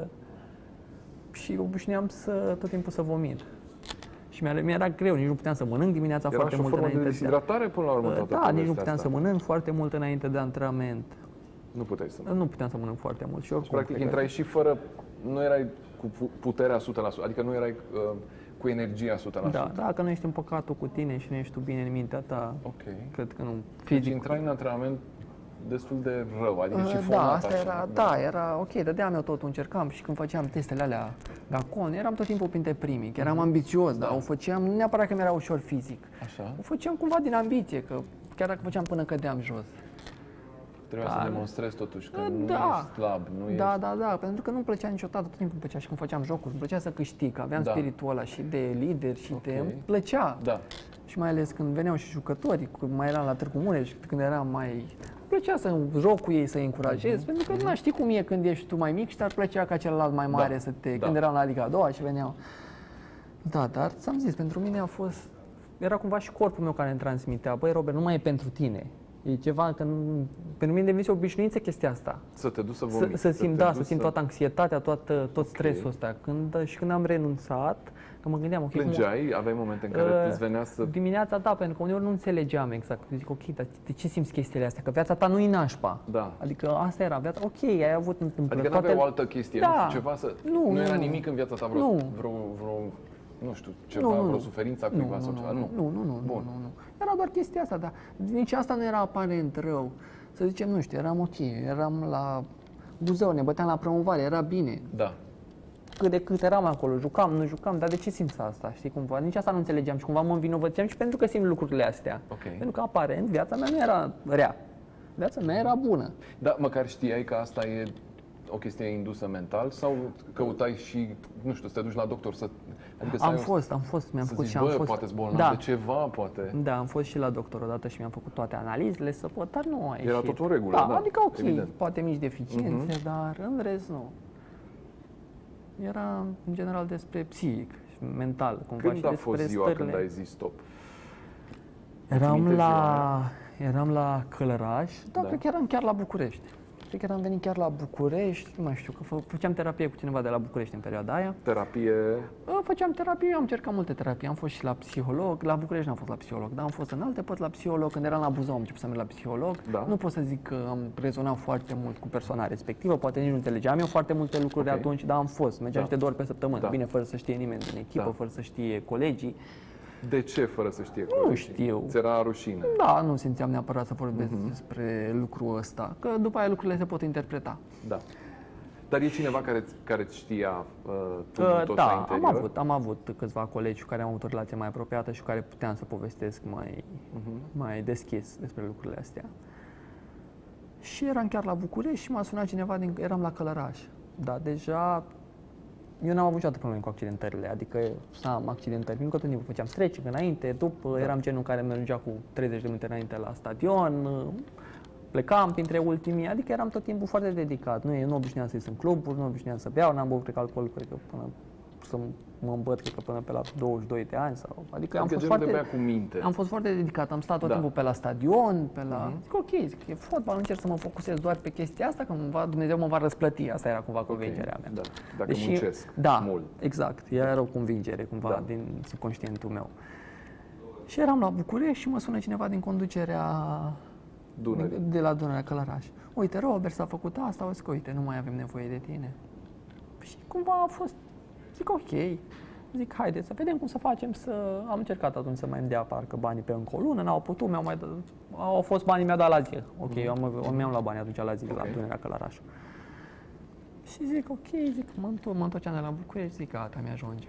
Și obișnuiam tot timpul să vomit. Și mi-era greu, nici nu puteam să mănânc dimineața era foarte mult înainte. Era și o formă de deshidratare până la urmă toată Da, nici nu povestea puteam asta. să mănânc foarte mult înainte de antrenament. Nu puteai să mănânci. Nu puteam să mănânc foarte mult și oricum. Practic intrai și fără, nu erai cu puterea 100%, adică nu erai cu energia 100%. Da, dacă nu ești împăcatul cu tine și nu ești tu bine în mintea ta, cred că nu. Deci intrai în antrenament destul de rău, adică și fonat. Da, asta era ok, dădeam eu totul, încercam și când făceam testele alea Gacon, eram tot timpul printre primii, că eram ambițios, dar o făceam, nu neapărat că mi-era ușor fizic. Așa. O făceam cumva din ambiție, că chiar dacă făceam până cădeam jos. Trebuia să demonstrezi totuși că nu Da. ești slab, nu ești... Da, pentru că nu-mi plăcea niciodată, tot timpul îmi plăcea și când făceam jocuri, îmi plăcea să câștig, că aveam spiritul ăla și de lider și de... Îmi plăcea. Da. Și mai ales când veneau și jucători, când mai eram la Târgu Mureș, când eram mai... Îmi plăcea să joc cu ei, să-i încurajez, pentru că nu știi cum e când ești tu mai mic și ți-ar plăcea ca celălalt mai mare să te... Când eram la Liga a doua și veneau... Da, dar ți-am zis, pentru mine a fost... Era cumva și corpul meu care îmi transmitea, băi, Robert, nu mai e pentru tine. E ceva că nu... Pentru mine devine o obișnuință chestia asta. Să te duci să vomiți. Să simt toată anxietatea, tot stresul ăsta. Când am renunțat, că mă gândeam, ok, plângeai? Aveai momente în care îți venea să... Dimineața, da, pentru că uneori nu înțelegeam exact. Zic, ok, dar de ce simți chestiile astea? Că viața ta nu-i nașpa. Da. Adică asta era viața. Ok, ai avut întâmplări. Adică nu avea o altă chestie, da. nu știu, ceva să... Nu era nimic în viața ta, nu știu, ceva, vreo suferință cuiva sau ceva? Nu. Era doar chestia asta, dar nici asta nu era aparent rău. Să zicem, nu știu, eram ok, eram la Buzău, ne băteam la promovare, era bine. Da. Cât de cât eram acolo, jucam, nu jucam, dar de ce simți asta, știi, cumva? Nici asta nu înțelegeam și cumva mă învinovățeam și pentru că simt lucrurile astea. Pentru că aparent viața mea nu era rea, viața mea era bună. Da, măcar știai că asta e o chestie indusă mental sau căutai și, nu știu, să te duci la doctor să... Adică am fost, mi-am făcut și am fost. poate-s bolnav de ceva, poate... Da, am fost și la doctor odată și mi-am făcut toate analizele să pot, dar nu a ieșit. Era tot în regulă, da. Adică ok, evident. poate mici deficiențe, dar în rest nu. Era în general despre psihic, mental, cumva. Când și a despre fost ziua stările... când ai zis stop? Eram la Călăraș, că chiar la București. Cred că am venit chiar la București, nu mai știu, că făceam terapie cu cineva de la București în perioada aia. Terapie? Făceam terapie, eu am încercat multe terapii, am fost și la psiholog, la București n-am fost la psiholog, dar am fost în alte părți la psiholog, când eram la Buzău am început să merg la psiholog. Da. Nu pot să zic că am rezonat foarte mult cu persoana respectivă, poate nici nu înțelegeam eu foarte multe lucruri atunci, dar am fost, mergeam și de 2 ori pe săptămână, bine, fără să știe nimeni din echipă, fără să știe colegii. De ce fără să știe colegii? Nu știu. Ți era rușine? Da, nu simțeam neapărat să vorbesc despre lucrul ăsta, că după aia lucrurile se pot interpreta. Da. Dar e cineva care îți știa tot Da, interior? am avut câțiva colegi cu care am avut o relație mai apropiată și cu care puteam să povestesc mai deschis despre lucrurile astea. Și eram chiar la București și m-a sunat cineva, eram la Călăraș. Da, deja eu n-am avut niciodată probleme cu accidentările, adică am accidentări, încă tot timpul făceam stretching înainte, după, eram genul care mergea cu 30 de minute înainte la stadion, plecam printre ultimii, adică eram tot timpul foarte dedicat. Nu obișnuiam să ies în cluburi, nu obișnuiam să beau, n-am băut, cred că, alcool, cred că până să mă îmbăt, cred că până pe la 22 de ani. Adică am fost foarte, de bea cu minte. Am fost foarte dedicat, am stat tot timpul pe la stadion, zic ok, zic, e fotbal, încerc să mă focusez doar pe chestia asta, că Dumnezeu mă va răsplăti, asta era cumva convingerea mea. Da. Dacă muncesc mult. Exact, era o convingere cumva din subconștientul meu. Și eram la București și mă sună cineva din conducerea de la Dunărea Călăraș. Uite, Robert, s-a făcut asta, o zic, uite, nu mai avem nevoie de tine. Și cumva a fost, zic, ok, zic, haide să vedem cum să facem am încercat atunci să mai îmi dea parcă banii pe încă o lună, n-au putut, au fost banii mi-au dat la zi. Ok, eu mi-am luat banii atunci la zi, la Dunărea Călăraș. Și zic, ok, zic, mă întorceam de la București, zic, gata, mi-ajunge.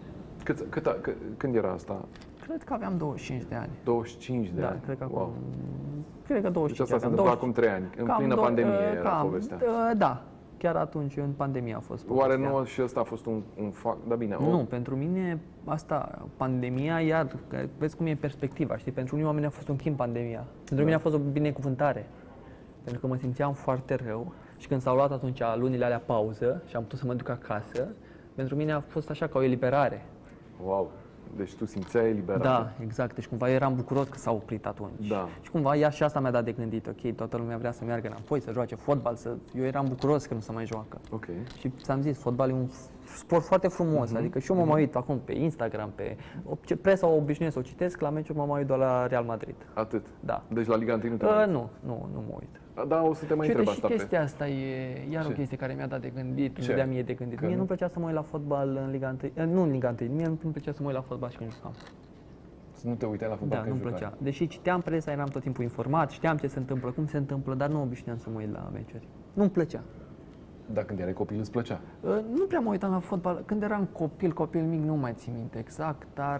Când era asta? Cred că aveam 25 de ani. 25 de ani? Cred că cred că 25 deci asta se întâmplă acum 3 ani, în plină pandemie era povestea. Da, chiar atunci, în pandemie a fost povestea. Oare nu și ăsta a fost un fapt? Da, bine. Nu, pentru mine asta, pandemia, iar, vezi cum e perspectiva, știi? Pentru unii oameni a fost un timp pandemia. Pentru mine a fost o binecuvântare. Pentru că mă simțeam foarte rău și când s-au luat atunci lunile alea pauză și am putut să mă duc acasă, pentru mine a fost așa ca o eliberare. Wow! Deci tu simțeai eliberare. Da, exact. Deci cumva eram bucuros că s-a oprit atunci. Da. Și cumva și asta mi-a dat de gândit. Ok, toată lumea vrea să meargă înapoi, să joace fotbal. Eu eram bucuros că nu se mai joacă. Ok. Și ți-am zis, fotbal e un sport foarte frumos. Adică și eu mă mai uit acum pe Instagram, pe presa o obișnuiesc să o citesc, la meciuri mă mai uit doar la Real Madrid. Atât? Da. Deci la Liga 1 nu te mai Nu mă uit. Da, o să te mai întreb asta. Și chestia asta e iar o chestie care mi-a dat de gândit, îmi dădea mie de gândit. Mie nu-mi plăcea să mă uit la fotbal în Liga 1, nu în Liga 1, mie nu-mi plăcea să mă uit la fotbal și când jucam. Să nu te uitai la fotbal când nu-mi plăcea. Deși citeam presa, eram tot timpul informat, știam ce se întâmplă, cum se întâmplă, dar nu obișnuiam să mă uit la meciuri. Nu-mi plăcea. Dar când erai copil îți plăcea? Nu prea mă uitam la fotbal. Când eram copil mic, nu mai țin minte exact, dar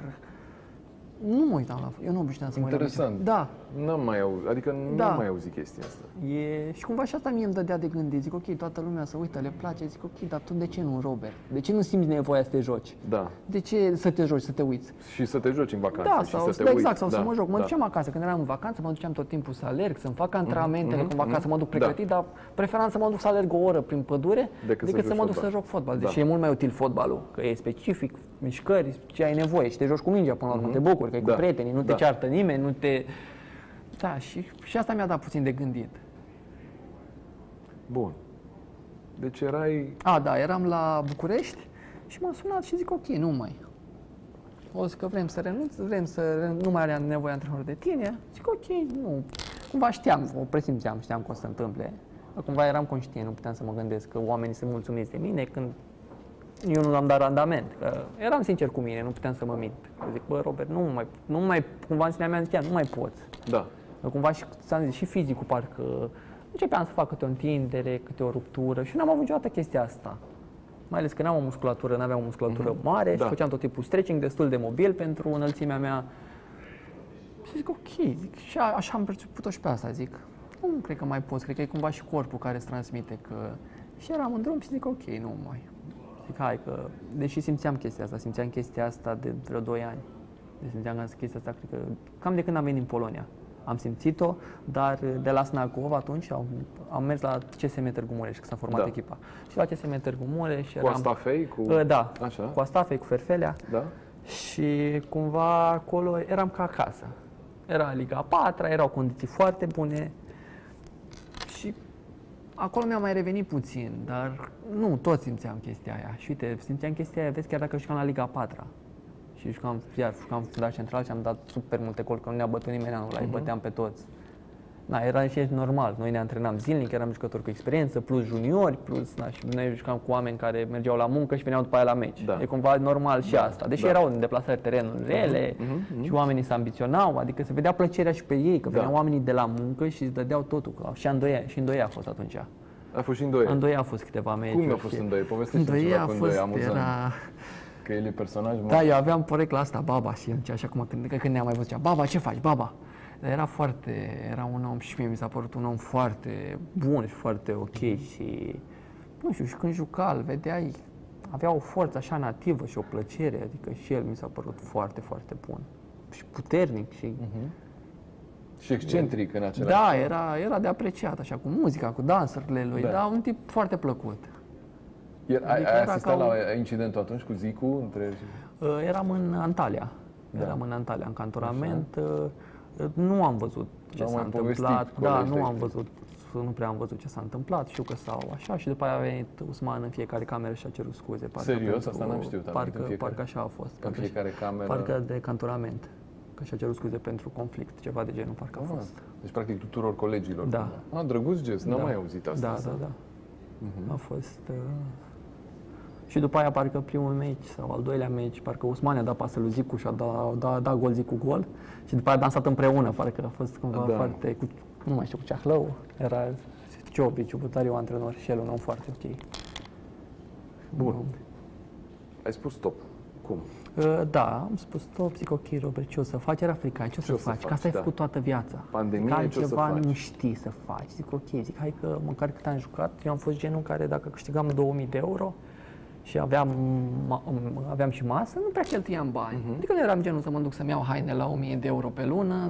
nu mă uitam la. Eu nu obișnuiam să mă uit la. Interesant. Da. Nu mai auzi chestia asta. Și cumva și asta mie îmi dădea de gândit. Zic, ok, toată lumea să uită, le place. Zic, ok, dar tu de ce nu, Robert? De ce nu simți nevoia să te joci? Da. De ce să te joci, să te uiți? Și să te joci în vacanță. Da, și să te exact, uiți. sau să mă joc. Mă duceam acasă, când eram în vacanță, mă duceam tot timpul să alerg, să-mi fac antrenamentele, cumva ca să mă duc pregătit, dar preferam să mă duc să alerg o oră prin pădure decât să mă duc să joc fotbal. Deși e mult mai util fotbalul, că e specific, mișcări, ce ai nevoie și te joci cu mingea până la urmă, te bucuri, că e cu prietenii, nu te ceartă nimeni, nu te... Da, și asta mi-a dat puțin de gândit. Bun. Deci erai... Da, eram la București și m-am sunat și zic, ok, nu mai. O zic că vrem să renunț, nu mai are nevoie antrenorul de tine. Zic, ok, nu. Cumva știam, o presimțeam, știam că o să se întâmple. Cumva eram conștient, nu puteam să mă gândesc că oamenii sunt mulțumiți de mine când eu nu am dat randament. Că eram sincer cu mine, nu puteam să mă mint. Zic, bă, Robert, nu mai cumva în sinea mea zicea, nu mai poți. Da. Cumva și, ți-am zis, și fizicul parcă începeam să fac câte o întindere, câte o ruptură și n-am avut niciodată chestia asta. Mai ales că n-aveam o musculatură mare și făceam tot tipul stretching destul de mobil pentru înălțimea mea. Și zic, ok, și așa am perceput-o și pe asta, zic. Nu cred că mai poți, cred că e cumva și corpul care îți transmite că... Și eram în drum și zic, ok, nu mai. Zic, hai că... Deși simțeam chestia asta de vreo 2 ani. Deci simțeam chestia asta, cred că, cam de când am venit în Polonia. Am simțit-o, dar de la Snagov atunci am mers la CSM Târgu Mureș, că s-a format echipa. Și la CSM Târgu Mureș eram... Cu Astafei? Da, așa? Cu Astafei, cu Ferfelea. Da. Și cumva acolo eram ca acasă. Era Liga 4, erau condiții foarte bune. Și acolo mi-a mai revenit puțin, dar nu, tot simțeam chestia aia. Și uite, simțeam chestia aia, vezi, chiar dacă jucam la Liga 4 și jucam fundaș central și am dat super multe goluri, că nu ne-a bătut nimeni anul ăla, îi băteam pe toți. Era și normal, noi ne antrenam zilnic, eram jucători cu experiență, plus juniori, plus, și noi jucam cu oameni care mergeau la muncă și veneau după aia la meci. E cumva normal și asta, deși erau în deplasări terenuri rele și oamenii se ambiționau, adică se vedea plăcerea și pe ei, că veneau oamenii de la muncă și îți dădeau totul, și îndoia a fost atunci. A fost și în 2. În 2 a fost câteva meciuri. Cum a fost în 2? Povestește-mi În 2 ceva a cu în fost, 2, amuzant. era... Că el e personaj mare. Da, eu aveam porecla asta, Baba, și el zicea așa cum când ne-am mai văzut, zicea, Baba, ce faci, Baba? Dar era un om și mie mi s-a părut un om foarte bun și foarte ok și, nu știu, și când juca, îl vedeai, avea o forță așa nativă și o plăcere, adică și el mi s-a părut foarte, foarte bun și puternic și... Și excentric în același timp. Da, era de apreciat, așa, cu muzica, cu dansurile lui, dar un tip foarte plăcut. Ai asistat la incidentul atunci cu Zicu? Eram în Antalya. Eram în Antalya, în cantonament. Nu am văzut ce s-a întâmplat. Da, nu prea am văzut ce s-a întâmplat. Știu că s-au așa și după aia a venit Usman în fiecare cameră și a cerut scuze. Serios? Asta n-am știut. Parcă așa a fost. În fiecare cameră? Parcă de cantonament. Că și-a cerut scuze pentru conflict, ceva de genul, parcă a fost. Deci, practic, tuturor colegilor. Da. Drăguț gest, n-am mai auzit asta. Da. A fost... Și după aia, parcă primul meci sau al doilea meci, parcă Usmane a dat pasă lui Zicu și a dat gol Zicu gol. Și după aia a dansat împreună, parcă a fost cumva foarte... Nu mai știu, cu Ceahlău. Era Ciobi, Ciubutariu, antrenor și el un om foarte ok. Bun. Ai spus stop. Cum? Da, am spus stop, zic ok, Robert, ce o să faci? Era frica, ce o să faci? Că asta ai făcut toată viața. Pandemie, ce o să faci? nu știi să faci. Zic ok, hai că măcar cât am jucat, eu am fost genul care dacă câștigam 2000 de euro și aveam și masă, nu prea cheltuiam bani. Adică nu eram genul să mă duc să-mi iau haine la 1000 de euro pe lună,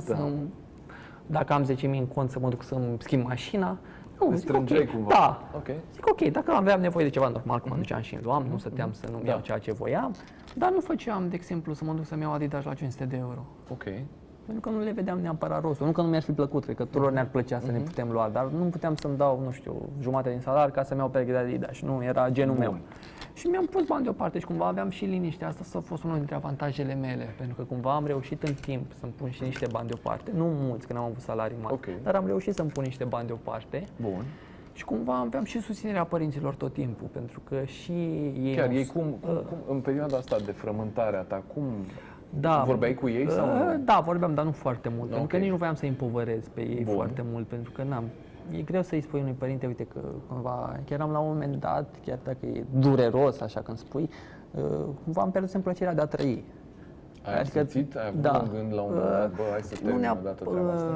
dacă am 10.000 în cont să mă duc să-mi schimb mașina. Nu, zic ok, cumva. Da. Zic ok, dacă aveam nevoie de ceva normal, cum mă duceam și îmi luam, nu stăteam să nu-mi iau ceea ce voiam, dar nu făceam, de exemplu, să mă duc să-mi iau Adidas la 500 de euro. Ok. Pentru că nu le vedeam neapărat rostul, nu că nu mi-ar fi plăcut, cred că tuturor ne-ar plăcea să ne putem lua, dar nu puteam să-mi dau, nu știu, jumătate din salar ca să-mi iau pereche de Adidas, nu era genul meu. Și mi-am pus bani deoparte și cumva aveam și liniște. Asta a fost unul dintre avantajele mele, pentru că cumva am reușit în timp să-mi pun și niște bani deoparte. Nu mulți, că n-am avut salarii mari, dar am reușit să-mi pun niște bani deoparte. Bun. Și cumva aveam și susținerea părinților tot timpul, pentru că și ei... Chiar ei cum în perioada asta de frământare a ta, cum vorbeai cu ei sau nu? Da, vorbeam, dar nu foarte mult, pentru că nici nu voiam să-i împovărez pe ei foarte mult, pentru că e greu să-i spui unui părinte, uite că cumva, chiar am la un moment dat, chiar dacă e dureros așa când spui, cumva am pierdut plăcerea de a trăi. Ai simțit? Ai avut un gând la un moment dat, hai să termin odată treaba asta?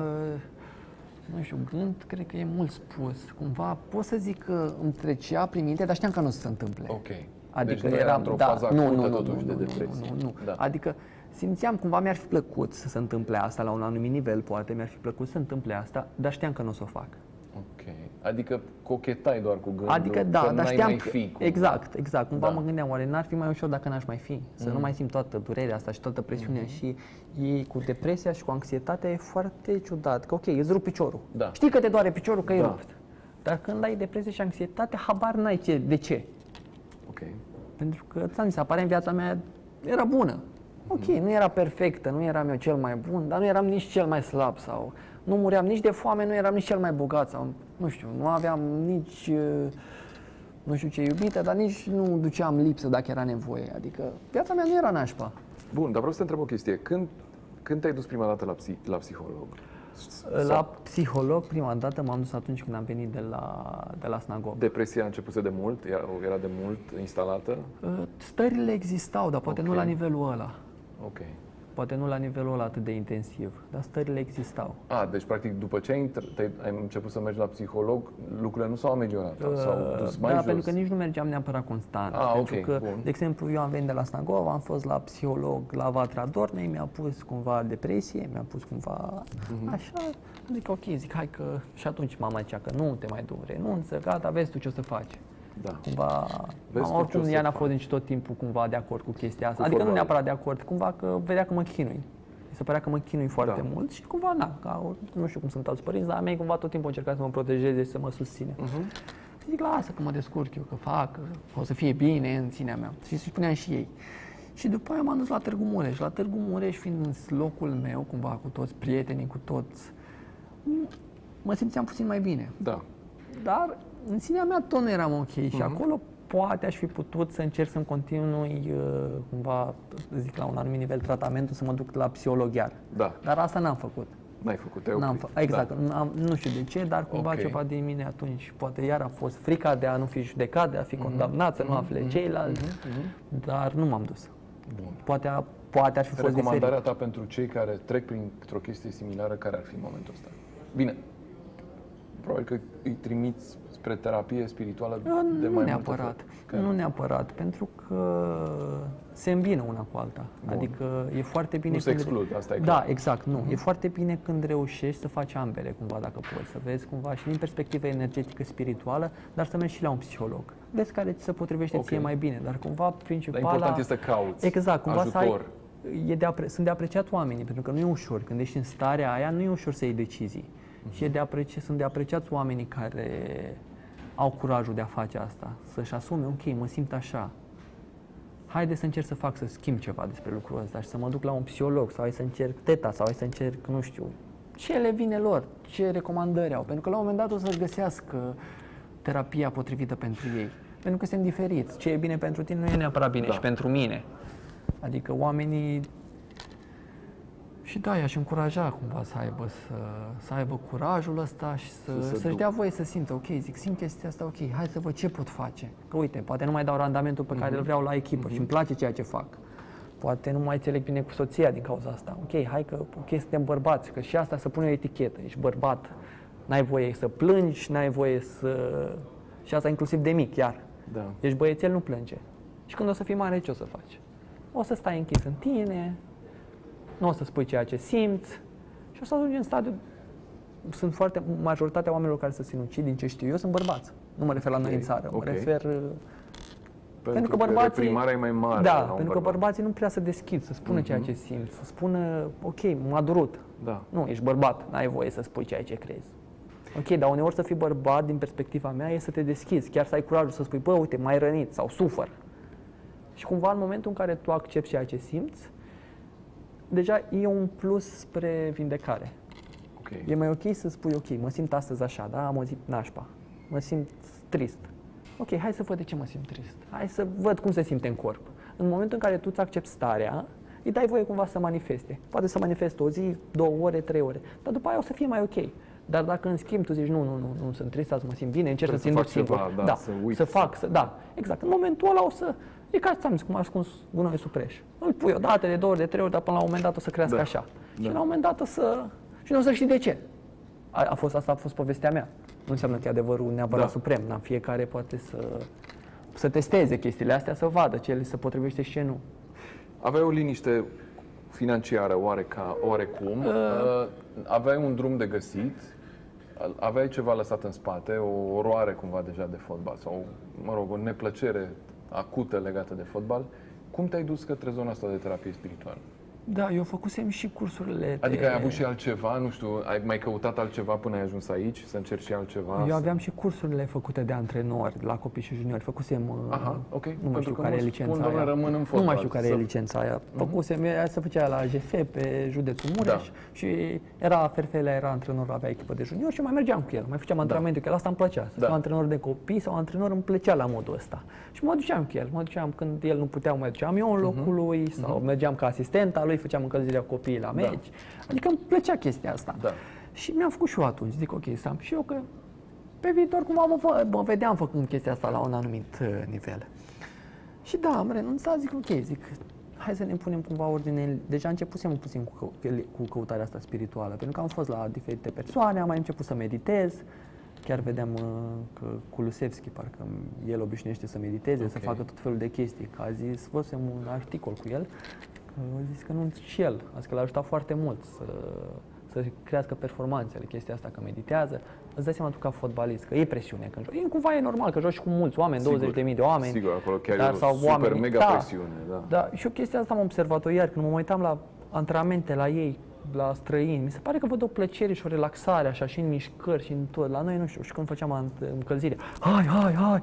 Nu știu, gând, cred că e mult spus. Cumva pot să zic că îmi trecea prin minte, dar știam că nu o să se întâmple. Ok. Adică deci era într-o fază acută totuși de depresie. Nu. Adică simțeam cumva mi-ar fi plăcut să se întâmple asta la un anumit nivel, poate mi-ar fi plăcut să se întâmple asta, dar știam că nu o să o fac. Ok. Adică cochetai doar cu gândul că dar știam mai fi. Exact. Cumva mă gândeam, oare n-ar fi mai ușor dacă n-aș mai fi? Să nu mai simt toată durerea asta și toată presiunea și cu depresia și cu anxietatea e foarte ciudat. Că ok, îți rup piciorul. Da. Știi că te doare piciorul, că e rupt. Dar când ai depresie și anxietate, habar n-ai de ce. Ok. Pentru că, ți-am zis, aparent viața mea era bună. Ok, nu era perfectă, nu eram eu cel mai bun, dar nu eram nici cel mai slab sau nu muream nici de foame, nu eram nici cel mai bogat sau nu știu, nu aveam nici nu știu ce iubită, dar nici nu duceam lipsă dacă era nevoie. Adică viața mea nu era nașpa. Bun, dar vreau să te întreb o chestie. Când te-ai dus prima dată la psiholog? La psiholog prima dată m-am dus atunci când am venit de la Snagov. Depresia a început de mult? Era de mult instalată? Stările existau, dar poate nu la nivelul ăla. Ok. Poate nu la nivelul ăla atât de intensiv, dar stările existau. Deci practic după ce ai început să mergi la psiholog, lucrurile nu s-au ameliorat? S-au dus mai jos? Pentru că nici nu mergeam neapărat constant. Pentru că, de exemplu, eu am venit de la Snagov, am fost la psiholog la Vatra Dornei, mi-a pus cumva depresie, mi-a pus cumva așa, zic ok, hai că... Și atunci mama zicea că nu te mai du, renunță, gata, vezi tu ce o să faci. Da. Cumva, oricum ea n-a fost nici tot timpul cumva de acord cu chestia asta. Adică nu neapărat de acord, cumva că vedea că mă chinui. Mi se părea că mă chinui foarte mult și cumva nu știu cum sunt alți părinți, dar mei cumva tot timpul încerca să mă protejeze și să mă susține. Zic, lasă că mă descurc eu, că fac, că o să fie bine în sinea mea. Și spuneam și ei. Și după aia m-am dus la Târgu Mureș. La Târgu Mureș, fiind în locul meu, cumva cu toți prietenii, cu toți, mă simțeam puțin mai bine. Da. Dar în sinea mea tot nu eram ok și acolo poate aș fi putut să încerc să-mi continui cumva, zic, la un anumit nivel tratamentul, să mă duc la psiholog iar. Da. Dar asta n-am făcut. N-ai făcut, te-ai oprit. Exact, nu știu de ce, dar cumva Ok. ceva din mine atunci, poate iar a fost frica de a nu fi judecat, de a fi condamnat, să nu afle ceilalți, dar nu m-am dus. Bun. Poate ar fi fost Recomandarea diferit. ta pentru cei care trec printr-o chestie similară, care ar fi în momentul ăsta? Bine, probabil că îi trimiți spre terapie spirituală de Nu mai neapărat, nu neapărat, pentru că se îmbină una cu alta. Bun. Adică e foarte bine Nu se când... exclud, asta e clar. Da, exact, nu. E foarte bine când reușești să faci ambele, cumva, dacă poți. Să vezi cumva și din perspectivă energetică, spirituală, dar să mergi și la un psiholog. Vezi care ți se potrivește ție mai bine, dar cumva principala... Dar important este să cauți exact, cumva ajutor. să ai... Sunt de apreciat oamenii, pentru că nu e ușor. Când ești în starea aia, nu e ușor să iei decizii. Și sunt de apreciați oamenii care au curajul de a face asta, să-și asume, ok, mă simt așa. Haide să încerc să schimb ceva despre lucrul ăsta și să mă duc la un psiholog sau hai să încerc teta sau hai să încerc, nu știu, ce le vine lor, ce recomandări au. Pentru că la un moment dat o să-și găsească terapia potrivită pentru ei. Pentru că suntem diferiți. Ce e bine pentru tine nu e neapărat bine și pentru mine. Adică oamenii... Și da, i-aș încuraja cumva să aibă curajul ăsta și să-și dea voie să simtă, ok, simt chestia asta, ok, hai să văd ce pot face. Că uite, poate nu mai dau randamentul pe care îl vreau la echipă și îmi place ceea ce fac. Poate nu mai înțeleg bine cu soția din cauza asta. Ok, hai că suntem bărbați, că și asta să pune o etichetă. Ești bărbat, n-ai voie să plângi, n-ai voie să... Și asta inclusiv de mic, iar. Da. Ești băiețel, nu plânge. Și când o să fii mare, ce o să faci? O să stai închis în tine, nu o să spui ceea ce simți și o să ajungi în stadiu. Majoritatea oamenilor care se sinucid, din ce știu eu, sunt bărbați. Nu mă refer la noi în țară, mă refer... Pentru că bărbații... reprimarea e mai mare. Da, pentru că bărbații nu prea să deschid, să spună ceea ce simt, să spună, ok, m-a durut. Da. Nu, ești bărbat, n-ai voie să spui ceea ce crezi. Ok, dar uneori să fii bărbat, din perspectiva mea, e să te deschizi, chiar să ai curajul să spui, bă, uite, m-ai rănit sau sufăr. Și cumva în momentul în care tu accepti ceea ce simți, deja e un plus spre vindecare. Okay. E mai ok să spui, ok, mă simt astăzi așa, da, am o zi nașpa, mă simt trist. Ok, hai să văd de ce mă simt trist. Hai să văd cum se simte în corp. În momentul în care tu îți accepti starea, îi dai voie cumva să manifeste. Poate să manifeste o zi, 2 ore, 3 ore, dar după aia o să fie mai ok. Dar dacă în schimb tu zici, nu sunt trist, azi mă simt bine, încerc să țin singur. Să fac, da, exact. În momentul ăla o să... E ca ți-am zis, cum ascuns gunoiul sub preș. Îl pui o dată, de 2 ori, de 3 ori, dar până la un moment dat o să crească așa. Și la un moment dat o să... Și nu o să știi de ce. Asta a fost povestea mea. Nu înseamnă că e adevărul neapărat suprem. Fiecare poate să testeze chestiile astea, să vadă ce se potrivește și ce nu. Aveai o liniște financiară oarecum, aveai un drum de găsit, aveai ceva lăsat în spate, o oroare cumva deja de fotbal sau, mă rog, o neplăcere acută legată de fotbal. Cum te-ai dus către zona asta de terapie spirituală? Da, eu făcusem și cursurile. Adică ai avut și altceva, nu știu, ai mai căutat altceva până ai ajuns aici, să încerci și altceva? Eu aveam și cursurile făcute de antrenori la copii și juniori. Făcusem, nu mai știu care e licența aia. Rămân în fotbal, nu mai știu care e licența aia. Făcusem, se făcea la AJF pe județul Mureș și Ferfelea era antrenor, avea echipă de juniori și mai mergeam cu el. Mai făceam antrenamentul cu el, asta îmi plăcea. Să fiu antrenor de copii sau antrenor îmi plăcea la modul ăsta. Și mă duceam cu el, când el nu putea, mă duceam eu în locul lui sau mergeam ca asistent al lui, făceam încălzirea copiii la meci. Adică îmi plăcea chestia asta. Da. Și mi-am făcut și eu atunci, zic ok, să am și eu că pe viitor cumva mă vedeam făcând chestia asta la un anumit nivel. Și da, am renunțat, zic ok, hai să ne punem cumva ordine. Deja începusem puțin cu căutarea asta spirituală, pentru că am fost la diferite persoane, am mai început să meditez. Chiar vedeam că Kulusevski, parcă el obișnuiește să mediteze, să facă tot felul de chestii. Că a zis, văzusem un articol cu el, a zis că nu și el, că l-a ajutat foarte mult să crească performanțele, chestia asta, că meditează. Îți dai seama tu ca fotbalist, că e presiune când joci. Cumva e normal, că joci cu mulți oameni, 20.000 de oameni. Sigur, acolo chiar e o mega presiune. Da, și eu chestia asta am observat-o iar, când mă uitam la antrenamente la ei, la străini, mi se pare că văd o plăcere și o relaxare, așa, și în mișcări, și în tot. La noi, nu știu, și când făceam încălzire, hai!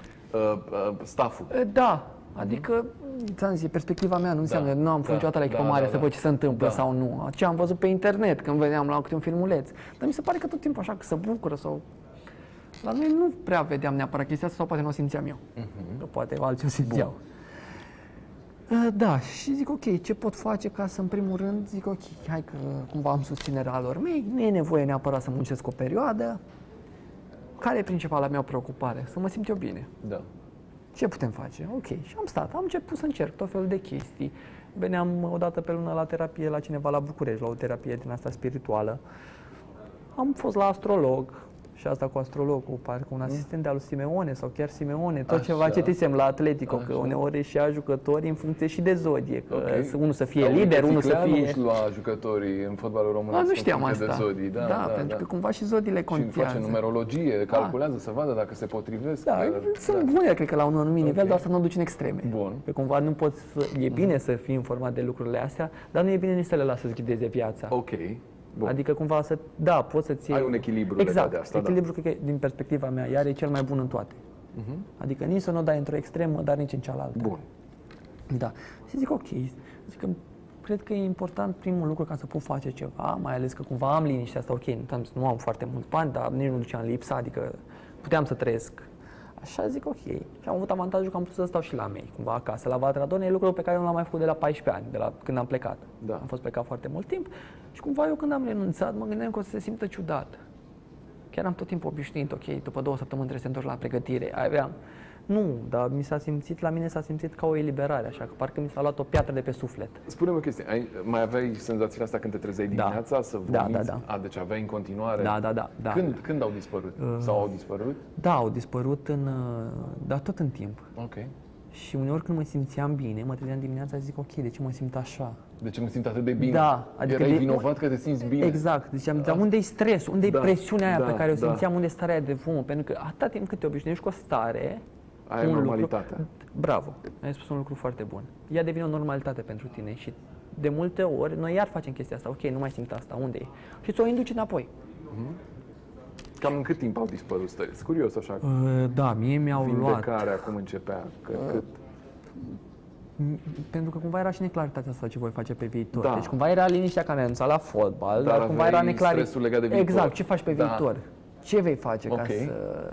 Stafful. Da, adică, ți-am zis, perspectiva mea nu înseamnă, nu am fost niciodată la echipă mare să văd ce se întâmplă sau nu. Ce am văzut pe internet când vedeam la câte un filmuleț. Dar mi se pare că tot timpul așa, că se bucură sau... La noi nu prea vedeam neapărat chestia asta sau poate nu o simțeam eu. Că poate alții o simțeau. Da, și zic ok, ce pot face ca să, în primul rând, zic ok, hai că cumva am susținerea lor mei, nu e nevoie neapărat să muncesc o perioadă. Care e principala mea preocupare? Să mă simt eu bine. Da. Ce putem face? Ok, și am stat, am început să încerc tot felul de chestii. Veneam o dată pe lună la terapie la cineva la București, la o terapie din asta spirituală. Am fost la astrolog, și asta cu astrologul, parcă un asistent de al lui Simeone sau chiar Simeone, tot ceva citisem la Atletico, că uneori și a jucătorii în funcție și de zodie, că unul să fie lider, unul să fie... Nu lua jucătorii în fotbalul românesc nu știam în funcție asta. de zodii. Da, pentru că cumva și zodiile contează. Și face numerologie, calculează să vadă dacă se potrivesc. Da, sunt bune, cred că la un anumit nivel, dar să nu duci în extreme. Bun. Că cumva nu poți să... E bine să fii informat de lucrurile astea, dar nu e bine nici să le lasă să-ți ghideze viața. Ok. Bun. Adică cumva să, da, poți să-ți iei... Ai un echilibru exact, legat de asta, echilibru cred că din perspectiva mea, iar e cel mai bun în toate. Adică nici să nu o dai într-o extremă, dar nici în cealaltă. Bun. Da. Și zic ok, zic că cred că e important primul lucru ca să pot face ceva, mai ales că cumva am liniștea asta, ok, nu am foarte mulți bani, dar nici nu duceam lipsa, adică puteam să trăiesc. Așa zic ok. Și am avut avantajul că am putut să stau și la mei, cumva acasă. La Valtradone e lucrul pe care nu l-am mai făcut de la 14 ani, de la când am plecat. Da. Am fost plecat foarte mult timp și cumva eu când am renunțat mă gândeam că o să se simtă ciudat. Chiar am tot timpul obișnuit, ok, după 2 săptămâni trebuie să te întorci la pregătire. Aveam. Nu, dar la mine s-a simțit ca o eliberare, așa că parcă mi s-a luat o piatră de pe suflet. Spune-mi o chestie, mai aveai senzația asta când te trezeai dimineața să vomiți? Da. Deci aveai în continuare? Da. Când au dispărut? Sau au dispărut? Da, au dispărut tot în timp. Ok. Și uneori când mă simțeam bine, mă trezeam dimineața și zic ok, de ce mă simt așa? De ce mă simt atât de bine? Da, adică erai vinovat că te simți bine. Exact, ziceam, dar unde e stresul, unde e presiunea aia pe care o simțeam, unde e starea de vumă? Pentru că atâta timp cât te obișnuiești cu o stare, aia e normalitatea. Bravo, ai spus un lucru foarte bun. Ea devine o normalitate pentru tine și de multe ori noi iar facem chestia asta, ok, nu mai simt asta, unde e? Și ți-o induci înapoi. Cam în cât timp au dispărut stări? Sunt curios așa. Da, mie mi-au luat. Vindecarea cum începea? Cât? Pentru că cumva era și neclaritatea asta ce voi face pe viitor. Da. Deci cumva era liniștea că am renunțat la fotbal, dar cumva era stresul legat de viitor. Exact, ce faci pe viitor? Ce vei face ca să...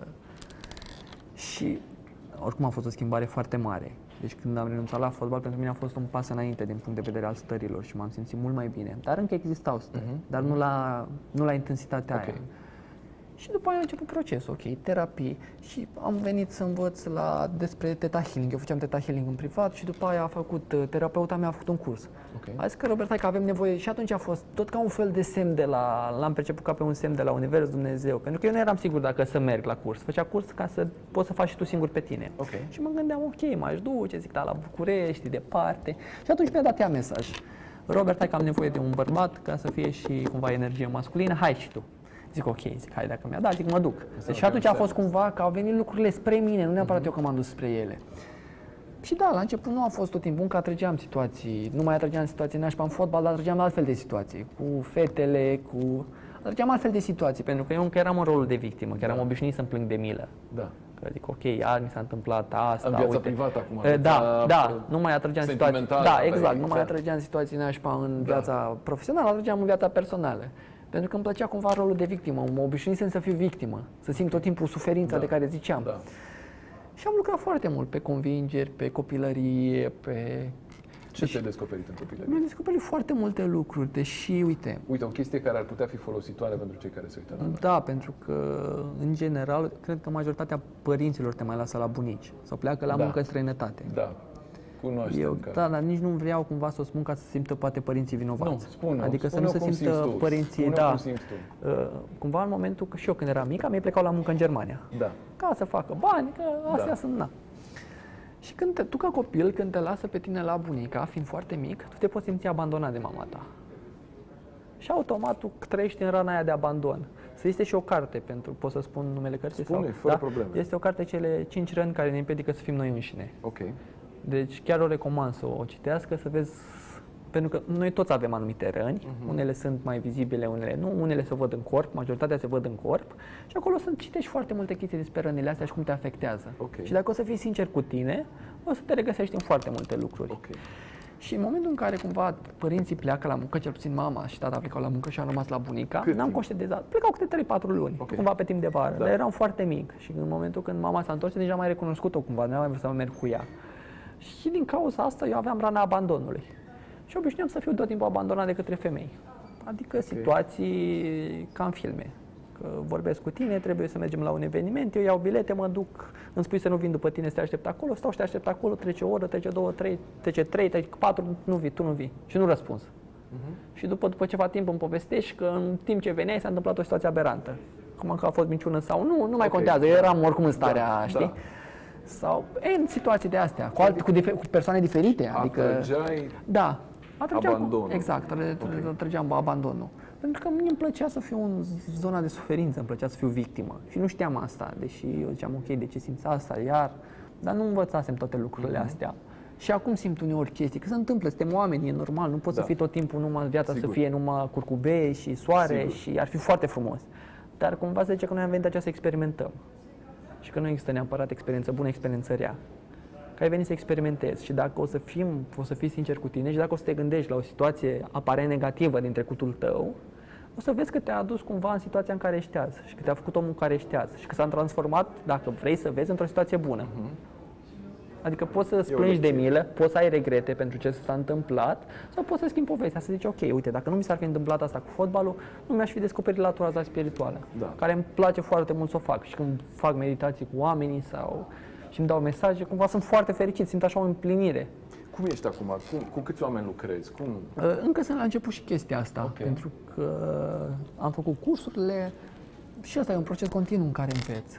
Și oricum a fost o schimbare foarte mare. Deci când am renunțat la fotbal, pentru mine a fost un pas înainte din punct de vedere al stărilor și m-am simțit mult mai bine. Dar încă existau stări, dar nu la intensitatea aia. Și după aia a început procesul, ok, terapie. Și am venit să învăț despre Theta Healing. Eu făceam Theta Healing în privat și după aia terapeuta mea a făcut un curs. A zis că, Robert, hai că avem nevoie, și atunci a fost tot ca un fel de semn l-am perceput ca pe un semn de la Univers, Dumnezeu. Pentru că eu nu eram sigur dacă să merg la curs. Făcea curs ca să poți să faci și tu singur pe tine. Și mă gândeam, ok, m-aș duce, zic, da, la București, departe. Și atunci mi-a dat ea mesaj. Robert, hai că am nevoie de un bărbat ca să fie și cumva energie masculină, hai și tu. Zic ok, hai dacă mi-a dat, zic mă duc. Și atunci a fost cumva că au venit lucrurile spre mine, nu neapărat eu că m-am dus spre ele. Și da, la început nu a fost tot timpul, încă atrăgeam situații, nu mai atrăgeam situații nașpa în fotbal, dar atrăgeam altfel de situații, cu fetele, atrăgeam altfel de situații, pentru că eu încă eram în rolul de victimă, că eram obișnuit să-mi plâng de milă. Da. Că zic ok, iar mi s-a întâmplat asta, în viața uite. privată acum. Da, nu mai atrăgeam situații. Da, exact, nu mai da. atrăgeam situații nașpa în viața profesională, atrăgeam în viața personală. Pentru că îmi plăcea cumva rolul de victimă, mă obișnuisem să fiu victimă, să simt tot timpul suferința de care ziceam. Da. Și am lucrat foarte mult pe convingeri, pe copilărie, pe... Ce ți-ai descoperit în copilărie? Mi-am descoperit foarte multe lucruri, deși, uite... Uite, o chestie care ar putea fi folositoare pentru cei care se uită la noi. Da, pentru că, în general, cred că majoritatea părinților te mai lasă la bunici sau pleacă la muncă în străinătate. Da. Dar nici nu vreau cumva să o spun ca să simtă poate părinții vinovați. Nu, spune-o, adică să nu se simtă părinții, da. Cumva în momentul că și eu când eram mic, am ei plecau la muncă în Germania. Da. Ca să facă bani, că astea sunt, na. Și tu ca copil, când te lasă pe tine la bunica, fiind foarte mic, tu te poți simți abandonat de mama ta. Și automat tu trăiești în rana aia de abandon. Să este și o carte pot să spun numele cărții? Spune, fără probleme. Este o carte, cele 5 răni care ne împiedică să fim noi înșine. Ok. Deci chiar o recomand să o citească, să vezi, pentru că noi toți avem anumite răni, unele sunt mai vizibile, unele nu, unele se văd în corp, majoritatea se văd în corp și acolo să citești foarte multe chestii despre rănile astea și cum te afectează. Și dacă o să fii sincer cu tine, o să te regăsești în foarte multe lucruri. Și în momentul în care cumva părinții pleacă la muncă, cel puțin mama și tata plecau la muncă și am rămas la bunica, n-am conștientizat. Plecau câte 3-4 luni, cumva pe timp de vară, dar eram foarte mic și în momentul când mama s-a întors, nici n-am mai recunoscut-o cumva, nu am mai vrut să merg cu ea. Și din cauza asta eu aveam rana abandonului. Și obișnuiam să fiu tot timpul abandonat de către femei. Adică situații ca în filme. Că vorbesc cu tine, trebuie să mergem la un eveniment, eu iau bilete, mă duc, îmi spui să nu vin după tine, să te aștept acolo, stau și te aștept acolo, trece o oră, trece 2, 3, trece 3, trece 4, nu vii, tu nu vii. Și nu răspunzi. Și după ceva timp îmi povestești că în timp ce veneai s-a întâmplat o situație aberantă. Cum că a fost minciună sau nu mai contează, eu eram oricum în starea, știi? Da. Sau în situații de astea, cu persoane diferite. Adică, atrăgeai abandonul. Exact, atrăgeam abandonul. Pentru că mie îmi plăcea să fiu în zona de suferință, îmi plăcea să fiu victimă. Și nu știam asta, deși eu ziceam, ok, de ce simți asta, iar... Dar nu învățasem toate lucrurile astea. Și acum simt uneori chestii, că se întâmplă, suntem oameni, e normal, nu poți să fii tot timpul numai viața să fie numai curcubei și soare și ar fi foarte frumos. Dar cumva se zice că noi am venit aici să experimentăm. Și că nu există neapărat experiență bună, experiență rea. Că ai venit să experimentezi și dacă o să fii sincer cu tine și dacă o să te gândești la o situație aparent negativă din trecutul tău, o să vezi că te-a adus cumva în situația în care ești azi și că te-a făcut omul care ești azi și că s-a transformat, dacă vrei să vezi, într-o situație bună. Adică poți să-ți plângi de milă, poți să ai regrete pentru ce s-a întâmplat sau poți să schimbi povestea, să zici, ok, uite, dacă nu mi s-ar fi întâmplat asta cu fotbalul, nu mi-aș fi descoperit latura asta spirituală, care îmi place foarte mult să o fac. Și când fac meditații cu oamenii sau și îmi dau mesaje, cumva sunt foarte fericit, simt așa o împlinire. Cum ești acum? Cu câți oameni lucrezi? Încă sunt la început și chestia asta, pentru că am făcut cursurile și asta e un proces continuu în care înveți.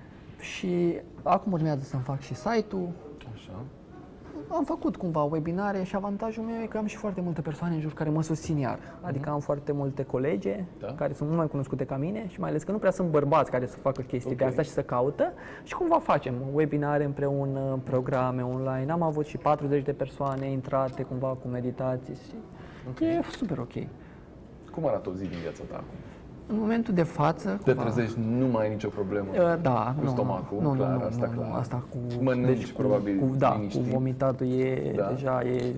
Și acum urmează să-mi fac și site-ul. Așa. Am făcut cumva webinare și avantajul meu e că am și foarte multe persoane în jur care mă susțin iar. Adică am foarte multe colege care sunt mult mai cunoscute ca mine și mai ales că nu prea sunt bărbați care să facă chestii de asta și să caută. Și cumva facem webinare împreună, programe online. Am avut și 40 de persoane intrate cumva cu meditații și e super ok. Cum arată o zi din viața ta acum? În momentul de față... Te trezești, nu mai ai nicio problemă cu stomacul? Nu, clar. Asta cu... Mănânci, probabil, cu vomitatul deja e...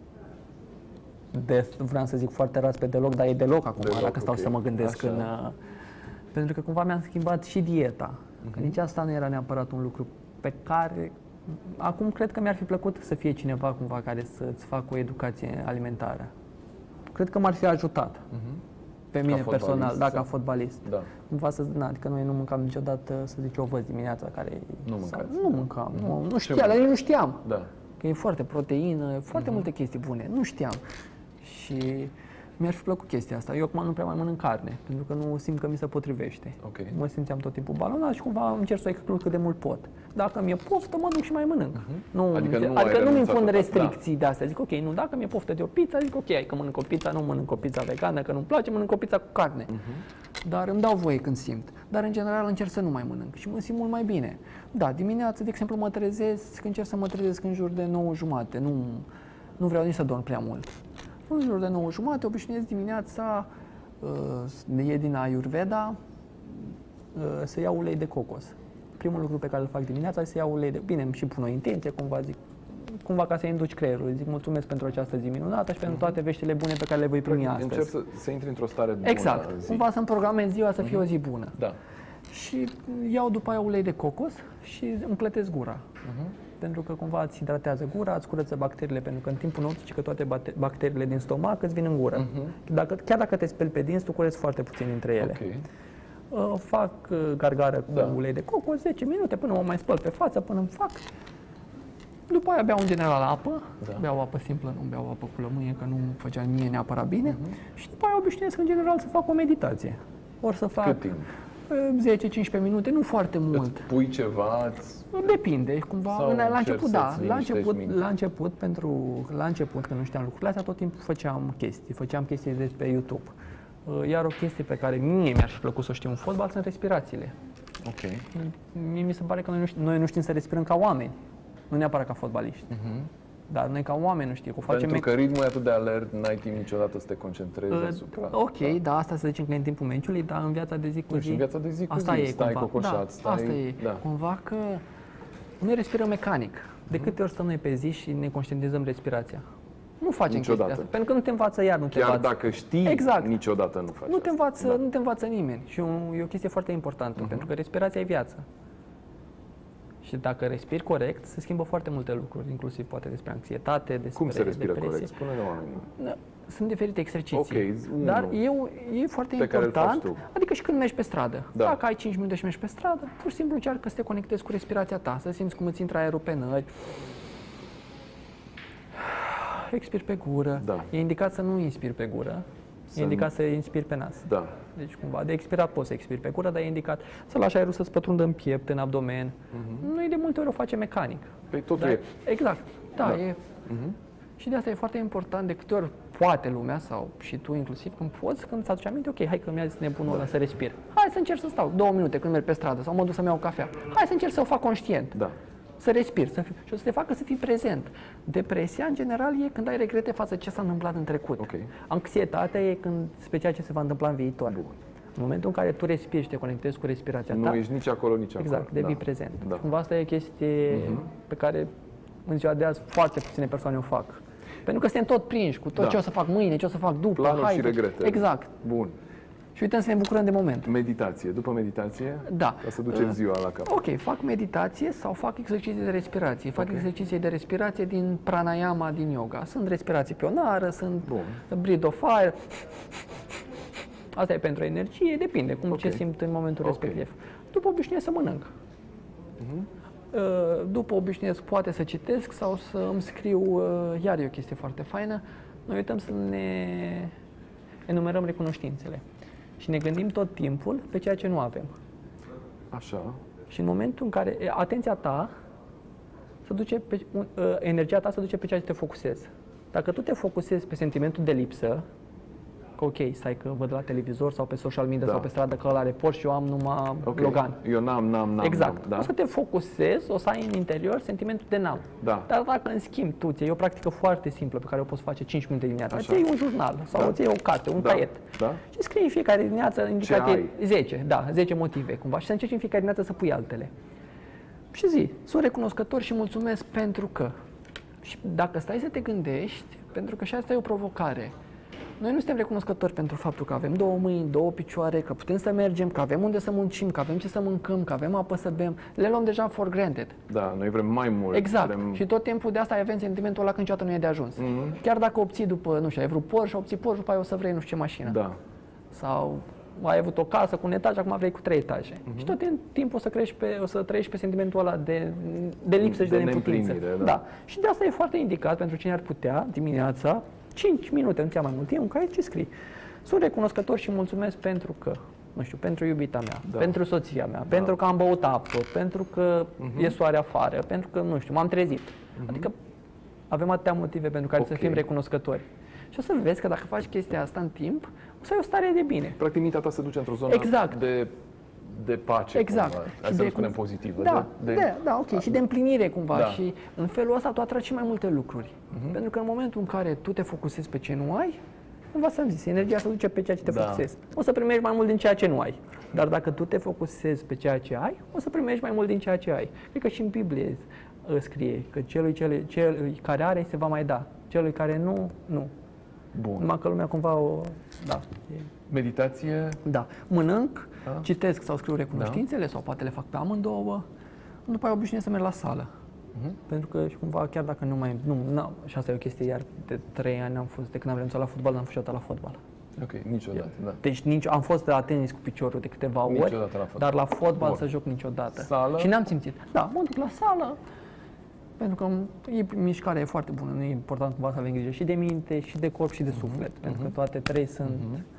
Vreau să zic foarte ras pe deloc, dar e deloc acum, dacă stau să mă gândesc pentru că cumva mi-am schimbat și dieta. Că nici asta nu era neapărat un lucru pe care... Acum cred că mi-ar fi plăcut să fie cineva cumva care să-ți facă o educație alimentară. Cred că m-ar fi ajutat. Pe mine personal, ca fotbalist. Da. Cumva adică noi nu mâncam niciodată, să zic, o văz dimineața care... Nu mâncam, nu știam. Da. Că e foarte proteină, foarte multe chestii bune, nu știam. Și mi-ar fi plăcut chestia asta. Eu acum nu prea mai mănânc carne, pentru că nu simt că mi se potrivește. Mă simțeam tot timpul balonat și cumva încerc să exclud cât de mult pot. Dacă mi-e poftă, mă duc și mai mănânc. Adică nu-mi impun restricții de astea. Zic, ok, nu, dacă mi-e poftă de o pizza, zic, ok, hai că mănânc o pizza, nu mănânc o pizza vegană, că nu-mi place, mănânc o pizza cu carne. Dar îmi dau voie când simt. Dar în general încerc să nu mai mănânc și mă simt mult mai bine. Da, dimineața, de exemplu, mă trezesc, încerc să mă trezesc în jur de 9:30. Nu vreau nici să dorm prea mult. În jur de 9:30, obișnuiesc dimineața, e din Ayurveda, să iau ulei de cocos. Primul lucru pe care îl fac dimineața este să iau ulei de... Bine, și pun o intenție, cumva ca să induci creierul. Zic mulțumesc pentru această zi minunată și pentru toate veștile bune pe care le voi primi astăzi. Încerc să intri într-o stare bună. Exact. Cumva să-mi programez ziua să fie o zi bună. Da. Și iau după aia ulei de cocos și îmi clătesc gura. Pentru că cumva îți hidratează gura, îți curăță bacteriile, pentru că în timpul nopții că toate bacteriile din stomac îți vin în gură. Chiar dacă te speli pe dinți, tu curăți foarte puțin dintre ele. Fac gargară cu ulei de cocos 10 minute până mă mai spăl pe față, până îmi fac. După aia beau în general apă, beau apă simplă, nu beau apă cu lămâie, că nu făcea mie neapărat bine. Și după aia obișnuiesc în general să fac o meditație. Ori să fac... Cât timp? 10-15 minute, nu foarte mult. Îți pui ceva? Depinde, cumva. La început, da. La început, când nu știam lucrurile astea, tot timpul făceam chestii de pe YouTube. Iar o chestie pe care mie mi-ar fi plăcut să o știu în fotbal sunt respirațiile. Mie mi se pare că noi nu știm să respirăm ca oameni, nu neapărat ca fotbaliști. Dar noi ca oameni nu știm. Pentru că ritmul e atât de alert, n-ai timp niciodată să te concentrezi asupra. Da, asta să zicem că e în timpul meciului, dar în viața de zi cu zi... în viața de zi cu asta zi, e, stai cumva. cocoșat, Asta e. Cumva că noi respirăm mecanic. De câte ori stăm noi pe zi și ne conștientizăm respirația? Nu facem chestia asta. Pentru că nu te învață nu te învață. Chiar dacă știi, niciodată nu faci asta. Nu te învață nimeni. Și e o chestie foarte importantă, pentru că respirația e viață. Și dacă respiri corect, se schimbă foarte multe lucruri, inclusiv poate despre anxietate, despre Cum se respiră depresie. corect? Spune-ne oamenii. Sunt diferite exerciții, Ok, dar e foarte pe care îl faci important, tu. adică și când mergi pe stradă. Da. Dacă ai 5 minute și mergi pe stradă, pur și simplu încearcă să te conectezi cu respirația ta, să simți cum îți intră aerul pe nări, expiri pe gură. Da. E indicat să nu inspiri pe gură, e indicat să inspiri pe nas. Da. Deci cumva, de expirat poți să expiri pe gură, dar e indicat să lași aerul să-ți pătrundă în piept, în abdomen. Noi de multe ori o facem mecanic. Păi totul Dar- e. Exact, da, Da. e. Și de asta e foarte important, de câte ori poate lumea, sau și tu inclusiv, când poți, când îți aduci aminte, ok, hai că mi-a zis nebunul ăla să respir. Hai să încerc să stau 2 minute când merg pe stradă sau mă duc să-mi iau cafea. Hai să încerc să o fac conștient. Da. Să respiri și o să te facă să fii prezent. Depresia, în general, e când ai regrete față ce s-a întâmplat în trecut. Ok. Anxietatea e când spre ceea ce se va întâmpla în viitor. În momentul în care tu respiri și te conectezi cu respirația ta, Nu ești nici acolo, nici acolo. exact, devii Da. prezent. Da. Și cumva asta e o chestie pe care în ziua de azi foarte puține persoane o fac. Pentru că suntem tot prinși cu tot Da. ce o să fac mâine, ce o să fac după. Planuri hai, și regrete. Exact. Bun. Și uităm să ne bucurăm de moment. Meditație. După meditație, Da. ca să ducem ziua la cap. Ok, fac meditație sau fac exerciții de respirație. Fac exerciții de respirație din pranayama, din yoga. Sunt respirații pionară, sunt Bun. breathe of fire. Asta e pentru energie, depinde cum ce simt în momentul respectiv. După obișnuiesc să mănânc. După obișnuiesc poate să citesc sau să îmi scriu, iar e o chestie foarte faină, noi uităm să ne enumerăm recunoștințele. Și ne gândim tot timpul pe ceea ce nu avem. Așa. Și în momentul în care atenția ta se duce pe, energia ta se duce pe ceea ce te focusezi. Dacă tu te focusezi pe sentimentul de lipsă, că ok, stai că văd la televizor sau pe social media Da. sau pe stradă că ăla are Porsche și eu am numai Ok. Logan. Eu n-am. Exact. Da? O să te focusezi, o să ai în interior sentimentul de n-am. Da. Dar dacă în schimb tu ți iei o practică foarte simplă pe care o poți face 5 minute dimineața, Așa. îți iei un jurnal sau îți iei o carte, un Da. caiet Da. și scrii în fiecare dimineață indicație ai? 10, da, 10 motive cumva și să încerci în fiecare dimineață să pui altele. Și zi, sunt recunoscător și mulțumesc pentru că. Și dacă stai să te gândești, pentru că și asta e o provocare. Noi nu suntem recunoscători pentru faptul că avem 2 mâini, 2 picioare, că putem să mergem, că avem unde să muncim, că avem ce să mâncăm, că avem apă să bem. Le luăm deja for granted. Da, noi vrem mai mult. Exact. Vrem... Și tot timpul de asta avem sentimentul ăla că niciodată nu e de ajuns. Chiar dacă obții după, nu știu, ai vrut Porsche, obții Porsche, după aia o să vrei nu știu ce mașină. Da. Sau ai avut o casă cu un etaj, acum vrei cu 3 etaje. Și tot timpul o să trăiești pe sentimentul ăla de lipsă și de neputință. neîmplinire, da. Și de asta e foarte indicat pentru cine ar putea dimineața, 5 minute, nu ți-a mai mult, e un caiet și scrii. Sunt recunoscător și mulțumesc pentru că, nu știu, pentru iubita mea, Da. pentru soția mea, pentru că am băut apă, pentru că e soare afară, pentru că, nu știu, m-am trezit. Adică avem atâtea motive pentru care să Ok. fim recunoscători. Și o să vezi că dacă faci chestia asta în timp, o să ai o stare de bine. Practic mintea ta se duce într-o zonă Exact. de pace. Exact. Cumva. Și Hai să de spunem cum- pozitivă. Da, de... da, ok. Și de împlinire cumva. Da. Și în felul ăsta tu atragi și mai multe lucruri. Pentru că în momentul în care tu te focusezi pe ce nu ai, cumva ți-am zis, energia se duce pe ceea ce te Da. focusezi. O să primești mai mult din ceea ce nu ai. Dar dacă tu te focusezi pe ceea ce ai, o să primești mai mult din ceea ce ai. Cred că și în Biblie scrie că celui care are se va mai da. Celui care nu, nu. Bun. Numai că lumea cumva o... Da. Meditație. Da. Mănânc, Da. citesc sau scriu recunoștințele sau poate le fac pe amândouă. După aia obișnuiesc să merg la sală. Pentru că și cumva chiar dacă nu mai... și asta e o chestie, iar de 3 ani am fost, de când am renunțat la fotbal, n-am fost niciodată la fotbal. Ok, niciodată, da. Deci am fost la tenis cu piciorul de câteva ori, Niciodată la fotbal. dar la fotbal Bun. să joc niciodată. Sală? Și n-am simțit. Da, mă duc la sală, pentru că mișcarea e foarte bună, nu e important cumva să avem grijă și de minte, și de corp, și de suflet, pentru că toate trei sunt...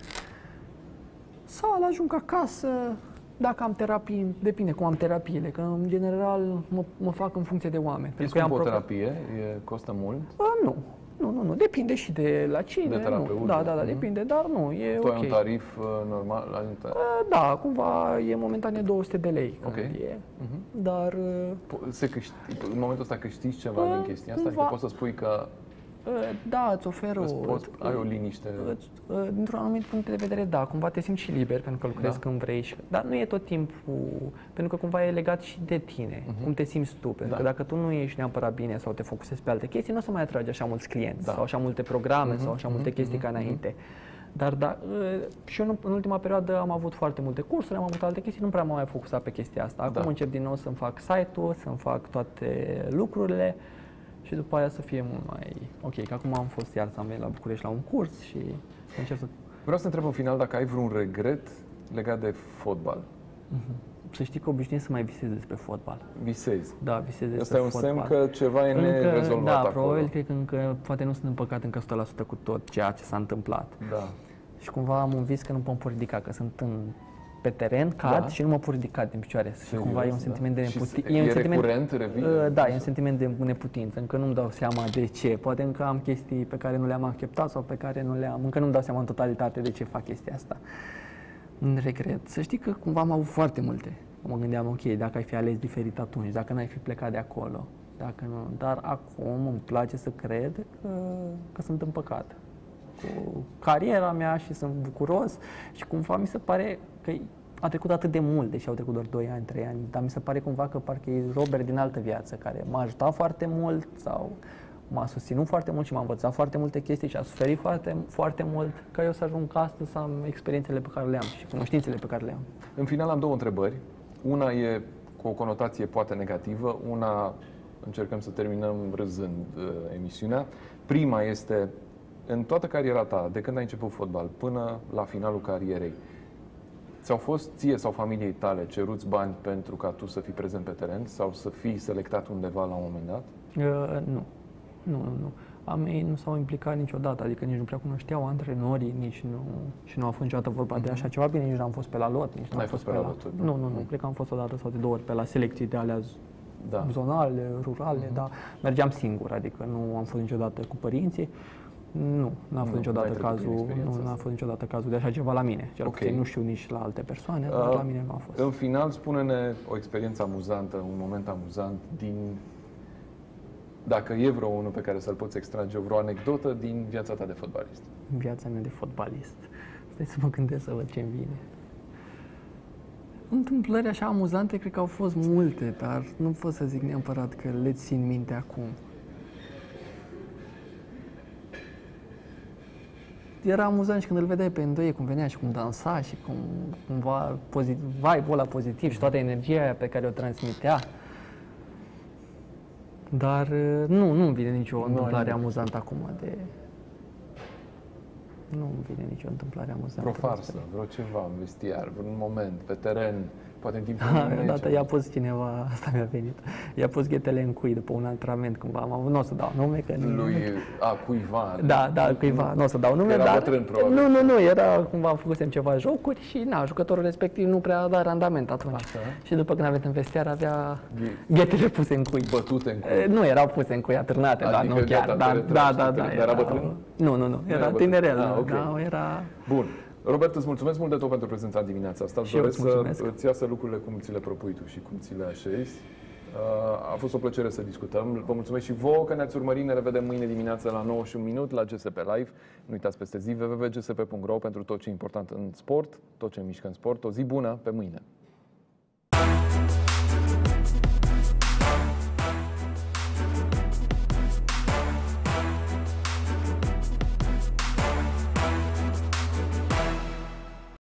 Sau ajung acasă, dacă am terapii, depinde cum am terapiile, că în general mă fac în funcție de oameni. E Pentru că eu am scumpă o program- terapie? Costă mult? Nu. Nu, depinde și de la cine. De terapeut, nu. da. Da, depinde, dar nu, e Tu ok. ai un tarif normal? Da, cumva e momentan 200 de lei. Ok. Dar În momentul ăsta câștigi ceva din chestia asta? Adică cumva- poți să spui că da, îți oferă ai o liniște. dintr-un anumit punct de vedere, da, cumva te simți și liber pentru că lucrezi când vrei. Dar nu e tot timpul, pentru că cumva e legat și de tine, cum te simți tu. Pentru că dacă tu nu ești neapărat bine sau te focusezi pe alte chestii, nu o să mai atragi așa mulți clienți sau așa multe programe sau așa multe chestii ca înainte. Dar da, și eu în ultima perioadă am avut foarte multe cursuri, am avut alte chestii, nu prea m-am mai focusat pe chestia asta. Acum încep din nou să-mi fac site-ul, să-mi fac toate lucrurile și după aia să fie mult mai ok. Că acum am fost iar să am venit la București la un curs și încerc să... Vreau să întreb în final dacă ai vreun regret legat de fotbal. Să știi că obișnuiesc să mai visez despre fotbal. Visezi. Da, visez despre Asta e un fotbal. semn că ceva e nerezolvat da, acolo. probabil cred că încă, poate nu sunt împăcat încă 100% cu tot ceea ce s-a întâmplat. Da. Și cumva am un vis că nu pot ridica, că sunt pe teren, cad și nu mă pot ridica din picioare. Și cumva e un sentiment de neputință. E recurent, revine? Da, e un sentiment de neputință. Încă nu-mi dau seama de ce. Poate încă am chestii pe care nu le-am acceptat sau pe care nu le-am... Încă nu-mi dau seama în totalitate de ce fac chestia asta. Un regret. Să știi că cumva am avut foarte multe. Mă gândeam, ok, dacă ai fi ales diferit atunci, dacă n-ai fi plecat de acolo, dacă nu... Dar acum îmi place să cred că sunt împăcat cu cariera mea și sunt bucuros și cumva mi se pare că a trecut atât de mult, deși au trecut doar 2 ani, 3 ani, dar mi se pare cumva că parcă e Robert din altă viață, care m-a ajutat foarte mult sau m-a susținut foarte mult și m-a învățat foarte multe chestii și a suferit foarte, foarte mult ca eu să ajung astăzi să am experiențele pe care le am și cunoștințele pe care le am. În final am 2 întrebări. Una e cu o conotație poate negativă, una încercăm să terminăm râzând emisiunea. Prima este, în toată cariera ta, de când ai început fotbal până la finalul carierei, ți-au fost ție sau familiei tale ceruți bani pentru ca tu să fii prezent pe teren sau să fii selectat undeva la un moment dat? Nu. A mei nu s-au implicat niciodată, adică nici nu prea cunoșteau antrenorii, nici nu, și nu a fost niciodată vorba de așa ceva. Bine, nici nu am fost pe la lot, nici nu am fost pe la lot. Nu, cred că am fost o dată sau de 2 ori pe la selecții de alea zonale, rurale, dar mergeam singur, adică nu am fost niciodată cu părinții. Nu, n-a fost niciodată cazul, n-a fost niciodată cazul de așa ceva la mine. Cel puțin nu știu nici la alte persoane, dar la mine nu a fost. În final, spune-ne o experiență amuzantă, un moment amuzant din... Dacă e vreo unul pe care să-l poți extrage, vreo anecdotă din viața ta de fotbalist. Viața mea de fotbalist. Stai să mă gândesc să văd ce-mi vine. Întâmplări așa amuzante cred că au fost multe, dar nu pot să zic neapărat că le țin minte acum. Era amuzant și când îl vedeai pe îndoie, cum venea și cum dansa și cum cumva vibe-ul ăla pozitiv și toată energia aia pe care o transmitea. Dar nu-mi vine nicio întâmplare amuzantă acum de... Nu-mi vine nicio întâmplare amuzantă. Vreo farsă, vreo ceva în vestiar, vreun moment, pe teren, poate în timpul Odată i-a pus cineva, asta mi-a venit, i-a pus ghetele în cui după un antrenament cândva am avut, nu o să dau nume, că... Cuiva. Da, cuiva, nu o să dau nume, era dar... bătrân, probabil. Nu, era cumva făcusem ceva jocuri și jucătorul respectiv nu prea da randament atunci. Așa. Și după când a venit în vestiar avea ghetele puse în cui. Bătute în cui. Nu, erau puse în cui, atârnate, dar nu chiar. Da. Era bătrân? Nu, era tinerel. Era... Bun. Robert, îți mulțumesc mult de tot pentru prezența în dimineața asta. Îți doresc să îți iasă lucrurile cum ți le propui tu și cum ți le așezi. A fost o plăcere să discutăm. Vă mulțumesc și vouă că ne-ați urmărit. Ne revedem mâine dimineața la 9:01 la GSP Live. Nu uitați peste zi www.gsp.ro pentru tot ce e important în sport, tot ce mișcă în sport. O zi bună, pe mâine!